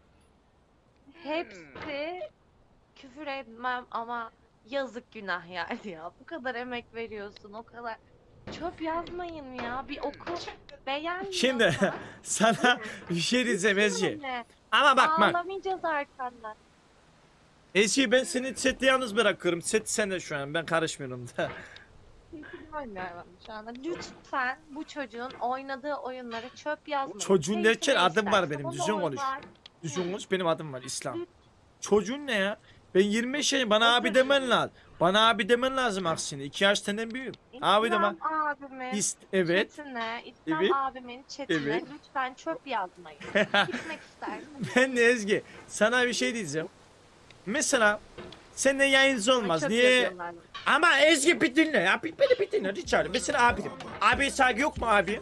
Hepsi küfür etmem ama yazık, günah yani ya. Bu kadar emek veriyorsun, o kadar. Çöp yazmayın ya. Bir oku. Beğenmiyorsan. Şimdi sana bir şey diyeceğim Ezgi. Ama bak bak. Ağlamayacağız arkandan. Ezgi ben seni chatte yalnız bırakıyorum. Chat sende şu an ben karışmıyorum da. Bilmiyorum şu anda. Lütfen bu çocuğun oynadığı oyunlara çöp yazmayın. Çocuğun Keyfine derken adım var isterse benim, o düzgün konuş. normal. Düşün konuş benim adım var İslam. Çocuğun ne ya? Ben 25 yaşındayım bana abi Otur. demen lazım. Bana abi demen lazım aksine. 2 yaş senden büyüğüm. Abi demen. İslam abimin Evet. chatine, İslam Evet. abimin chatine Evet. lütfen çöp yazmayın. Gitmek istersin. Ben de Ezgi sana bir şey diyeceğim. Mesela seninle yayıncı olmaz. Çöp Niye? yazıyorlar. Ama Ezgi bir dinle ya. Beni bir dinle rica ederim. Mesela abi. Abi saygı yok mu abi?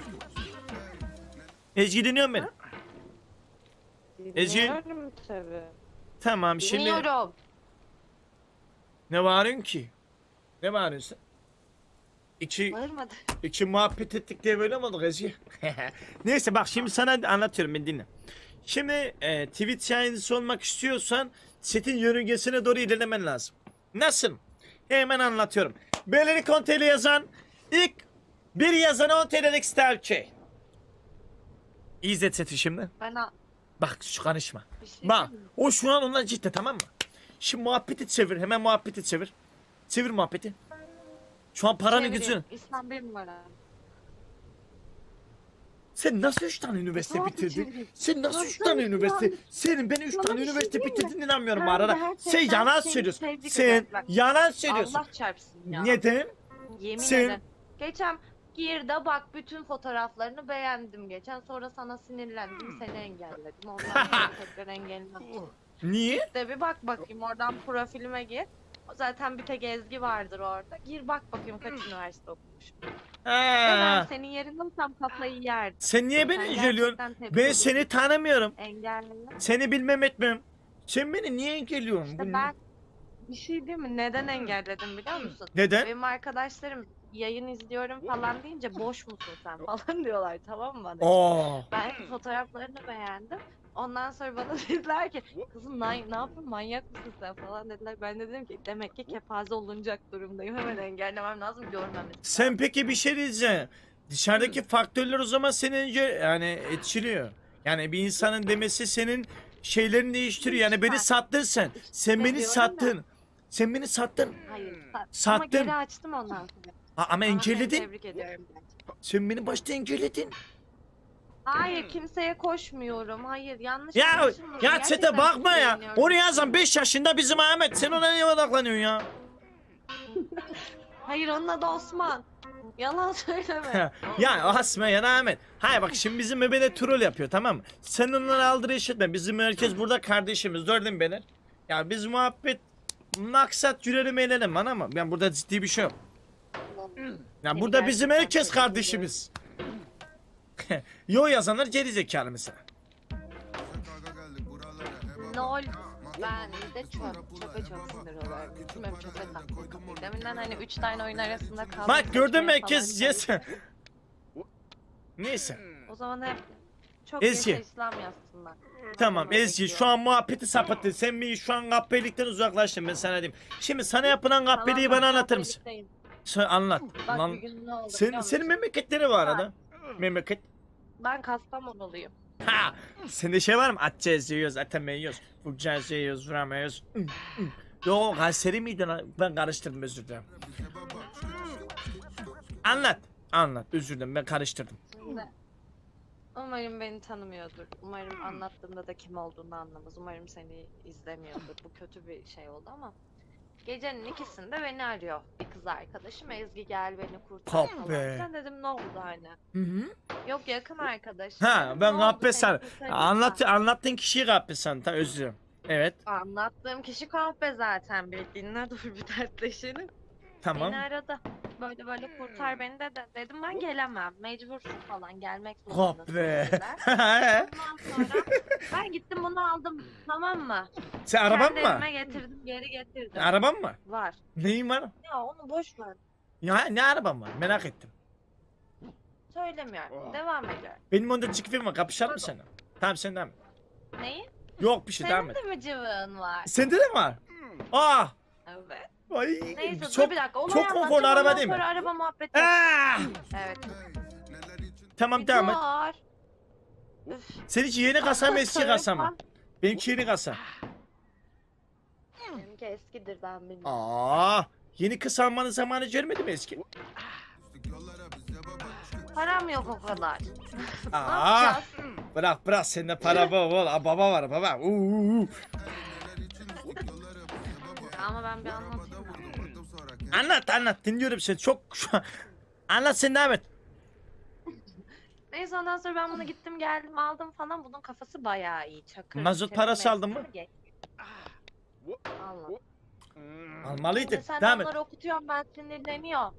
Ezgi dinliyor musun beni? Ezgi. Dinliyorum tabii. Tamam şimdi. Dinliyorum. Ne bağırıyorsun ki? Ne bağırıyorsun? Bağırmadı. İki muhabbet ettik diye böyle mi oldu Ezgi? Neyse bak şimdi sana anlatıyorum, beni dinle. Şimdi Twitch yayıncısı olmak istiyorsan setin yörüngesine doğru ilerlemen lazım. Nasıl? Hemen anlatıyorum. Belirli konteli yazan ilk bir yazana 10 TL'lik starkey. İzlet seti şimdi. Bak şu konuşma. Bak o şu an ondan ciddi, tamam mı? Şimdi muhabbeti çevir, hemen muhabbeti çevir. Çevir muhabbeti. Şu an paranın gücün. İslam bir numara. Sen nasıl 3 tane üniversite bitirdin? Sen nasıl 3 tane üniversite? Senin ben 3 tane üniversite bitirdin inanmıyorum bu arada. Sen yalan söylüyorsun. Sen yalan söylüyorsun. Allah çarpsın ya. Neden? Yemin Sen- ederim. Geçen gir de bak, bütün fotoğraflarını beğendim geçen. Sonra sana sinirlendim, seni engelledim. Ondan sonra tekrar engelledim. Niye? De bir bak bakayım, oradan profilime gir. Zaten bir tek Ezgi vardır orada. Gir bak bakayım kaç üniversite okumuş. Ve ben Ha. senin yerinde olsam kafayı yerdim. Sen niye beni Sen engelliyorsun? gerçekten tebrik Ben ederim. seni tanımıyorum. Engelleme. Seni bilmem etmem. Sen beni niye engelliyorsun? İşte ben bir şey değil mi? Neden engelledim biliyor musun? Neden? Benim arkadaşlarım yayın izliyorum falan deyince boş musun sen falan diyorlar, tamam mı bana? Oo. Ben fotoğraflarını beğendim. Ondan sonra bana dediler ki kızım ne yapayım, manyak mısın sen falan dediler. Ben de dedim ki demek ki kepaze olunacak durumdayım. Hemen engellemem lazım, görmemesi. Sen peki bir şey diyeceğim. Dışarıdaki faktörler o zaman seni yani etkiliyor. Yani bir insanın demesi senin şeylerini değiştiriyor. Yani beni sattın sen. Sen beni diyorum sattın. Sen beni sattın. Hayır. Sattın. Ama geri açtım ondan sonra. Ama Ama seni engelledin. tebrik ediyorum. Sen beni başta engelledin. Hayır, kimseye koşmuyorum. Hayır, yanlış Ya anlaşılma. ya Gerçekten çete bakma ya. beğeniyorum. Onu yazan 5 yaşında bizim Ahmet. Sen ona niye odaklanıyorsun ya? Hayır, onun adı Osman. Yalan söyleme. Ya Asma ya Ahmet. Hayır bak şimdi bizim bebede troll yapıyor, tamam mı? Sen onları aldır işitme. Bizim herkes burada kardeşimiz. Gördün mü beni? Ya biz muhabbet maksat gülelim eğlenelim bana ama ben burada ciddi bir şey yok. Ya Seni burada bizim gerçekten herkes tebrik kardeşimiz. Yo yazanlar geri zekalı mesela. LOL. Ben de çöpe çok sinir oluyorum. Bilmiyorum, çöpe taktım kafayı. Deminden hani 3 tane oyun arasında kaldım. Bak gördün mü seçmeye herkes falan yes. Neyse. O zaman hep çok Ezgi. yaşa İslam yazsınlar. Tamam Öyle Ezgi bekliyorum. şu an muhabbeti sapattın. Sen bir şu an kahpelikten uzaklaştın, ben sana diyeyim. Şimdi sana yapılan kahpeliği Tamam, bana bak, anlatır mısın? birlikteyim. Anlat. Bak Lan, bir gün ne oldu senin biliyor musun? memleketleri var arada. Memleket. Ben Kastamonuluyum. Ha! Sende şey var mı? Atacağız yiyoruz, atamayıyoruz. Vuracağız yiyoruz, vuramıyoruz. Yo Kayseri miydi lan? Ben karıştırdım, özür dilerim. Anlat. Anlat. Özür dilerim, ben karıştırdım. Şimdi, umarım beni tanımıyordur. Umarım anlattığımda da kim olduğunu anlamaz. Umarım seni izlemiyordur. Bu kötü bir şey oldu ama. Gecenin ikisinde beni arıyor bir kız arkadaşım. Ezgi gel beni kurtar Kap falan. be. Sen dedim ne oldu hani? Hı hı. Yok, yakın arkadaş. Ha Dedim, ben "Ne oldu, kahpe seni san. kurtarayım mı?" Anlattığın kişiyi kahpe san. Tamam özür dilerim. Evet. Anlattığım kişi kahpe zaten, bir dinle, dur bir dertleşelim. Tamam. Beni aradı. Böyle böyle kurtar beni de dedim ben gelemem. Mecbursun falan, gelmek zorundasın Kahpe. dediler. Ondan sonra ben gittim bunu aldım, tamam mı? Sen araban Kendi mı? evime getirdim, geri getirdim. Araban mı? Var. Neyin var? Ya onu boş ver. Ya ne araban var? Merak ettim. Söylemiyorum. Devam ediyorum. Benim onda cikfim var. Kapışalım mı sana? Tamam sen devam et. Neyi? Yok bir şey devam Senin et. de mi cıvığın var? Sende de mi var? Aa! Evet. Ay, Neyse çok dur bir dakika. Olayı çok anlatacağım, konforlu araba ondan değil mi? sonra araba muhabbeti. Aa! Evet. Tamam Bir devam et. dur. Üf. Seninki yeni kasa mı eski Sonra kasa mı? falan- Benimki yeni kasa. Benimki eskidir, ben bilmiyorum. Aa! Yeni kasa almanın zamanı gelmedi mi eski? Param yok o kadar. Ne Aa! yapacağız? Bırak sende para bol. Aa, baba var baba. Ama ben bir anlatayım da. Anlat dinliyorum seni. Çok şu an. Anlat sen devam et. Neyse ondan sonra ben bunu gittim geldim aldım falan. Bunun kafası bayağı iyi. Çakır. Mazot Çakır parası aldın mı? mevzusunu geç. Almadım. Almalıydın. Sen Devam et. onları okutuyorsun, ben sinirleniyor.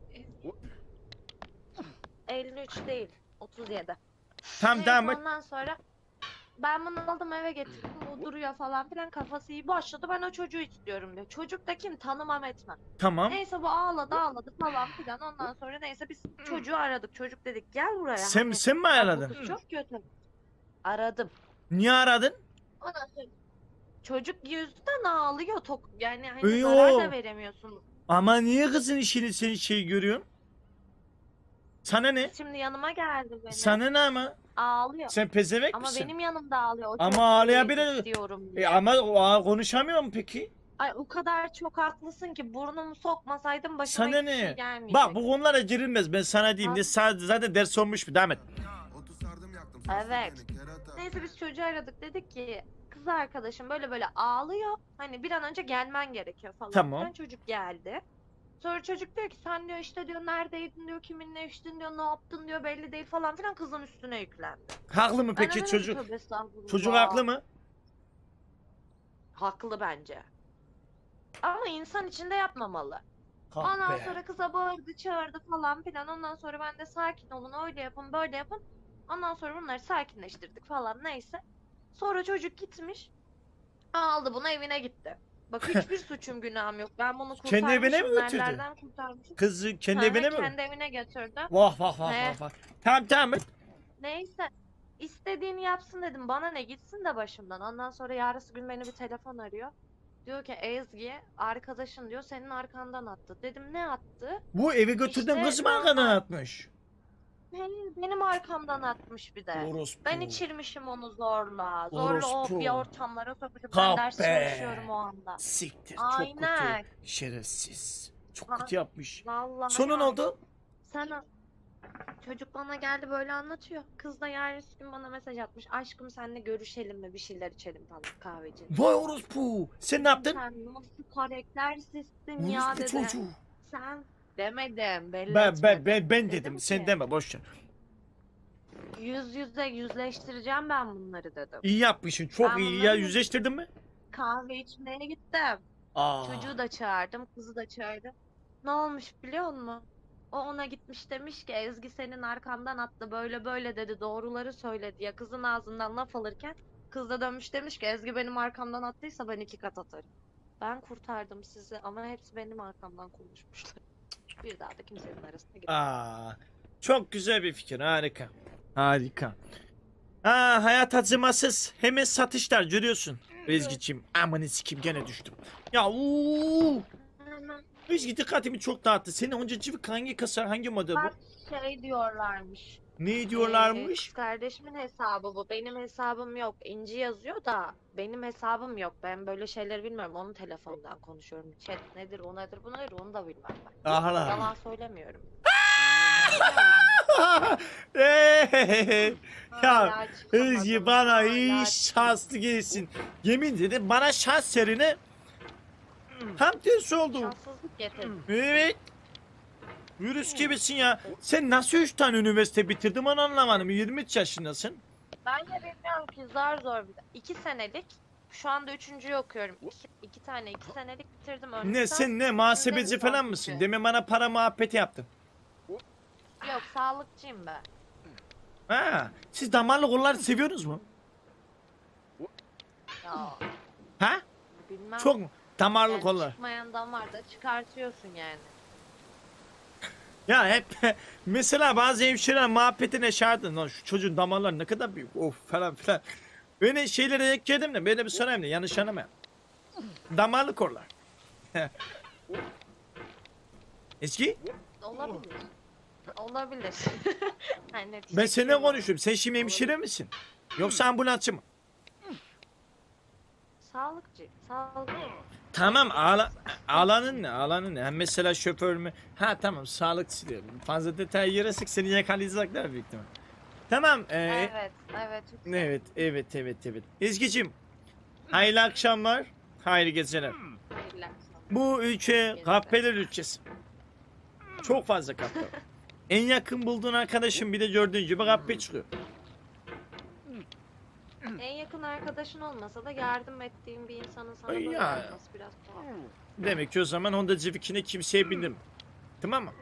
53 değil 37. Tamam Neyse devam et. ondan sonra Ben bunu aldım eve getirdim. Bu duruyor falan filan, kafası iyi başladı. Ben o çocuğu istiyorum diyor. Çocuk da kim? Tanımam etmem. Tamam. Neyse bu ağladı falan filan. Ondan sonra neyse biz çocuğu aradık. Çocuk dedik gel buraya. Sen Hani, sen mi bak bu ayarladın? kız çok kötü. Aradım. Niye aradın? Ondan sonra çocuk yüzden ağlıyor. Yani hani Yo. zarar da veremiyorsun. Ama niye kızın işini sen şey görüyorsun? Sana ne? Şimdi yanıma geldi benim. Sana ne ama? Ağlıyor. Sen pezevenk Ama misin? benim yanımda ağlıyor. O Ama çok ağlayabilir. istiyorum diye. Ama konuşamıyor mu peki? Ay o kadar çok haklısın ki burnumu sokmasaydım başıma Sana hiçbir şey ne? gelmeyecek. Bak bu konulara girilmez ben sana diyeyim. Abi. Ne zaten ders olmuş bir devam et. Evet. Neyse biz çocuğu aradık, dedik ki kız arkadaşım böyle böyle ağlıyor. Hani bir an önce gelmen gerekiyor falan. Tamam. filan. Çocuk geldi. Sonra çocuk diyor ki sen diyor işte diyor neredeydin diyor, kiminle içtin diyor, ne yaptın diyor, belli değil falan filan, kızın üstüne yüklendi. Haklı mı Ben peki de dedim, çocuk? "Tövbe estağfurullah." Çocuk haklı mı? Haklı bence. Ama insan içinde yapmamalı. Kalk Ondan be. sonra kıza bağırdı, çağırdı falan filan. Ondan sonra ben de sakin olun, öyle yapın, böyle yapın. Ondan sonra bunları sakinleştirdik falan neyse. Sonra çocuk gitmiş. Aldı bunu evine gitti. Bak hiçbir suçum günahım yok. Ben bunu kurtarmışım. Kendi evine mi götürdü? nerelerden kurtarmışım. Kızı kendi Hı hı, evine mi? Kendi evine götürdü. Vah vah vah He. vah vah. Tamam. Neyse. İstediğini yapsın dedim. Bana ne, gitsin de başımdan. Ondan sonra yarısı gün beni bir telefon arıyor. Diyor ki Ezgi arkadaşın diyor senin arkandan attı. Dedim ne attı? Bu eve götürdüğün İşte kız mı arkadan normal. atmış? Benim arkamdan atmış bir de. Orospu. Ben içirmişim onu zorla. Zorla Orospu. o bir ortamlara sokmuşum. Kap Ben ders be. çalışıyorum o anda. Siktir Aynen. çok kötü. Şerefsiz. Çok Ha, kötü yapmış. Vallahi Sonu ne ya. oldu? Sen çocuk bana geldi böyle anlatıyor. Kız da yarın gün bana mesaj atmış. Aşkım seninle görüşelim mi? Bir şeyler içelim falan kahveci. Vay orospu. Sen ne yaptın? Sen nasıl karaktersizsin ya Orospu dedi. çocuğu. Sen demedim. Belli Ben etmedim. dedim. Dedim Sen ki, deme boş ver. Yüz yüze yüzleştireceğim ben bunları dedim. İyi yapmışsın. Çok Ben iyi ya. bunları- Yüzleştirdin mi? Kahve içmeye gittim. Aa. Çocuğu da çağırdım, kızı da çağırdım. Ne olmuş biliyor musun? O ona gitmiş demiş ki Ezgi senin arkamdan attı, böyle böyle dedi, doğruları söyledi ya. Kızın ağzından laf alırken kız da dönmüş demiş ki Ezgi benim arkamdan attıysa ben 2 kat atarım. Ben kurtardım sizi ama hepsi benim arkamdan konuşmuşlar. Bir daha da kimsenin arasına girmedim. Aa. Çok güzel bir fikir. Harika. Harika. Hayat acımasız. Hemen satışlar görüyorsun. Ezgi'cim. Amanı sikeyim gene düştüm. Ya uuu. Hemen Ezgi dikkatimi çok dağıttı. Senin onca cıvık hangi kasa hangi model bu? bak şey diyorlarmış. Ne diyorlarmış? Kız kardeşimin hesabı bu. Benim hesabım yok. İnci yazıyor da benim hesabım yok. Ben böyle şeyleri bilmiyorum. Onun telefonundan konuşuyorum. Chat nedir, o nedir, bu nedir onu da bilmem ben. Aha lan. Yalan söylemiyorum. Ya Hala çıkamadım, Ezgi bana hala iyi çıkamadım. şanslı gelsin. Yemin ederim bana şans yerine tam tersi oldu. Şanssızlık getirdim. Evet. Virüs gibisin ya. Sen nasıl 3 tane üniversite bitirdin onu anlamadım. 23 yaşındasın. Ben de bilmiyorum ki zar zor bir 2 senelik. Şu anda 3.'yü okuyorum. 2 tane 2 senelik bitirdim. Ön Ne lisans. sen ne muhasebeci Şimdi falan lisans mısın? iki. Demin bana para muhabbeti yaptın. Yok sağlıkçıyım ben. Ha, siz damarlı kolları seviyorsunuz mu? Ya Ha? bilmem. Çok mu? Damarlı Yani kollar. çıkmayan damarda çıkartıyorsun yani. Ya hep mesela bazı hemşireler muhabbetine şahitsin. Lan şu çocuğun damarları ne kadar büyük. Of falan filan. Öyle şeylere ekledim de böyle bir sorayım da yanlış anlamayın. Damarlı kollar. Eski? Olabilir. Olabilir. Yani Ben seninle fikrim var. konuşuyorum. Sen şimdi hemşire misin? Yoksa ambulansçı mı? Sağlıkçı. Sağlıkçı. Tamam alanın ne? Alanın ne? Ha, mesela şoför mü? Ha tamam sağlıkçı diyorum. Fazla detay girersek seni yakalayacaklar büyük ihtimal. Tamam. Evet. Evet. Evet. Ezgi'cim hayırlı akşamlar. Hayırlı geceler. Hayırlı akşamlar. Bu ülke kahpeler ülkesi. Çok fazla kahpe var. En yakın bulduğun arkadaşın bir de gördüğün gibi kahpe çıkıyor. En yakın arkadaşın olmasa da yardım ettiğin bir insanın sana Ay böyle ya. yapması biraz tuhaf. Demek ki o zaman onda civikine kimseye bindim. Tamam mı?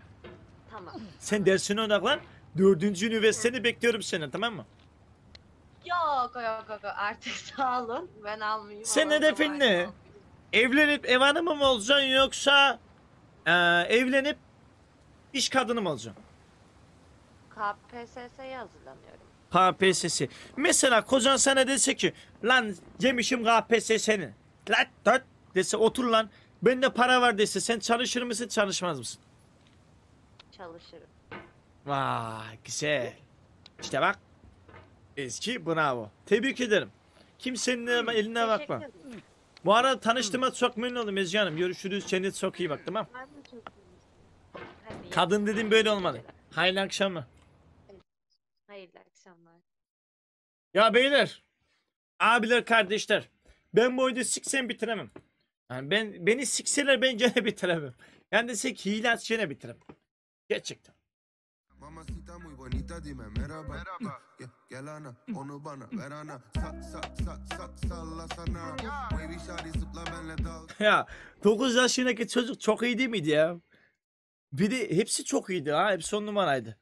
Tamam. Sen dersine odaklan. 4. üniversiteni bekliyorum seni tamam mı? Yok artık sağ olun. Ben almayayım. Sen Allah hedefin Allah. ne? Evlenip ev hanımı mı olacaksın yoksa evlenip iş kadını mı olacaksın? KPSS'ye hazırlanıyorum. KPSS. Mesela kocan sana dese ki lan yemişim KPSS'ni. Lan dört dese otur lan. Bende para var dese sen çalışır mısın çalışmaz mısın? Çalışırım. Vay güzel. İşte bak. Ezgi bravo. Tebrik ederim. Kimsenin eline bakma. Teşekkür ederim. Bu arada tanıştığıma çok memnun oldum Ezgi Hanım. Görüşürüz. Kendine çok iyi bak tamam. Ben de çok iyiyim. Hadi iyi Kadın dediğim böyle olmalı. geceler. Hayırlı akşamlar. Hayırlı akşamlar. Ya beyler, abiler, kardeşler. Ben bu oyunu siksem bitiremem. Yani beni sikseler ben gene bitiremem. Yani desek hile at gene bitiremem. Gerçekten. Mamacita muy bonita dime merhaba. Gel ana onu bana ver ana. Salla sana. Baby shawty zıpla benle dal. Ya 9 yaşındaki çocuk çok iyi değil miydi ya? Bir de hepsi çok iyiydi ha. Hepsi on numaraydı.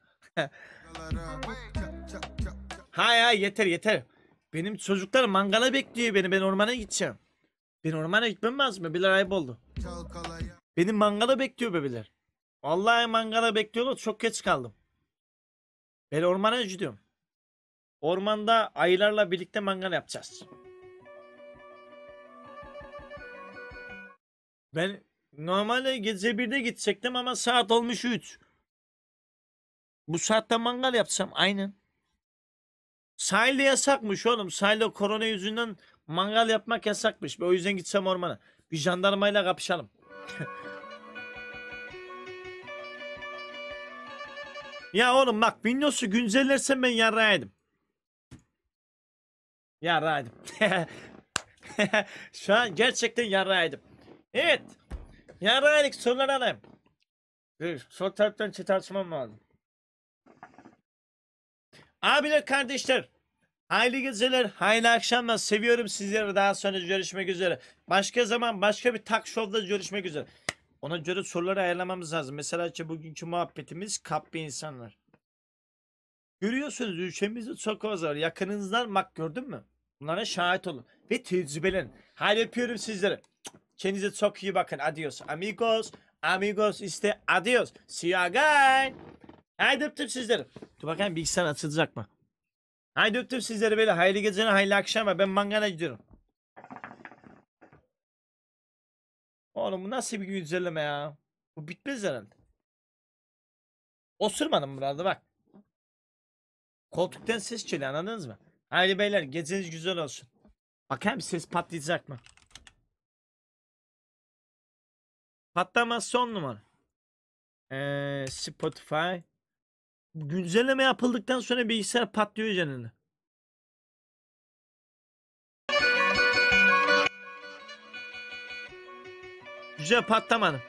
Hay yeter. Benim çocuklar mangala bekliyor beni. Ben ormana gideceğim. Ben ormana gitmem lazım. Bebeler ayıp oldu. Benim mangala bekliyor bebeler. Vallahi mangala bekliyorlar. Çok geç kaldım. Ben ormana gidiyorum. Ormanda ayılarla birlikte mangal yapacağız. Ben normalde gece 1'de gidecektim ama saat olmuş 3. Bu saatte mangal yapsam aynen. Sahilde yasakmış oğlum. Sahilde korona yüzünden mangal yapmak yasakmış. O yüzden gitsem ormana. Bir jandarmayla kapışalım. Ya oğlum bak Windows'u güncellersen ben yarrağıydım. Yarrağıydım. Şu an gerçekten yarrağıydım. Evet. Yarrağıydık soruları alayım. Sol taraftan chat açmam lazım. Abiler, kardeşler. Hayırlı geceler, hayırlı akşamlar. Seviyorum sizleri. Daha sonra görüşmek üzere. Başka zaman başka bir talk show'da görüşmek üzere. Ona göre soruları ayarlamamız lazım. Mesela ki bugünkü muhabbetimiz kap bir insanlar. Görüyorsunuz ülkemizde çok az var. Yakınınızdan bak gördün mü? Bunlara şahit olun. Ve tecrübelerin. Haydi öpüyorum sizleri. Kendinize çok iyi bakın. Adios. Amigos. Amigos işte adios. See you again. Haydi öptüm sizleri. Dur bakayım bilgisayar açılacak mı? Haydi öptüm sizleri böyle. Hayırlı geceler, hayırlı akşamlar. Ben mangala gidiyorum. Oğlum bu nasıl bir güncelleme ya? Bu bitmez herhalde. Osurmadım burada bak. Koltuktan ses geliyor anladınız mı? Haydi beyler geceniz güzel olsun. Bakayım ses patlayacak mı? Patlamaz son numara. Spotify. Güncelleme yapıldıktan sonra bilgisayar patlıyor canını. Güzel patlamadı.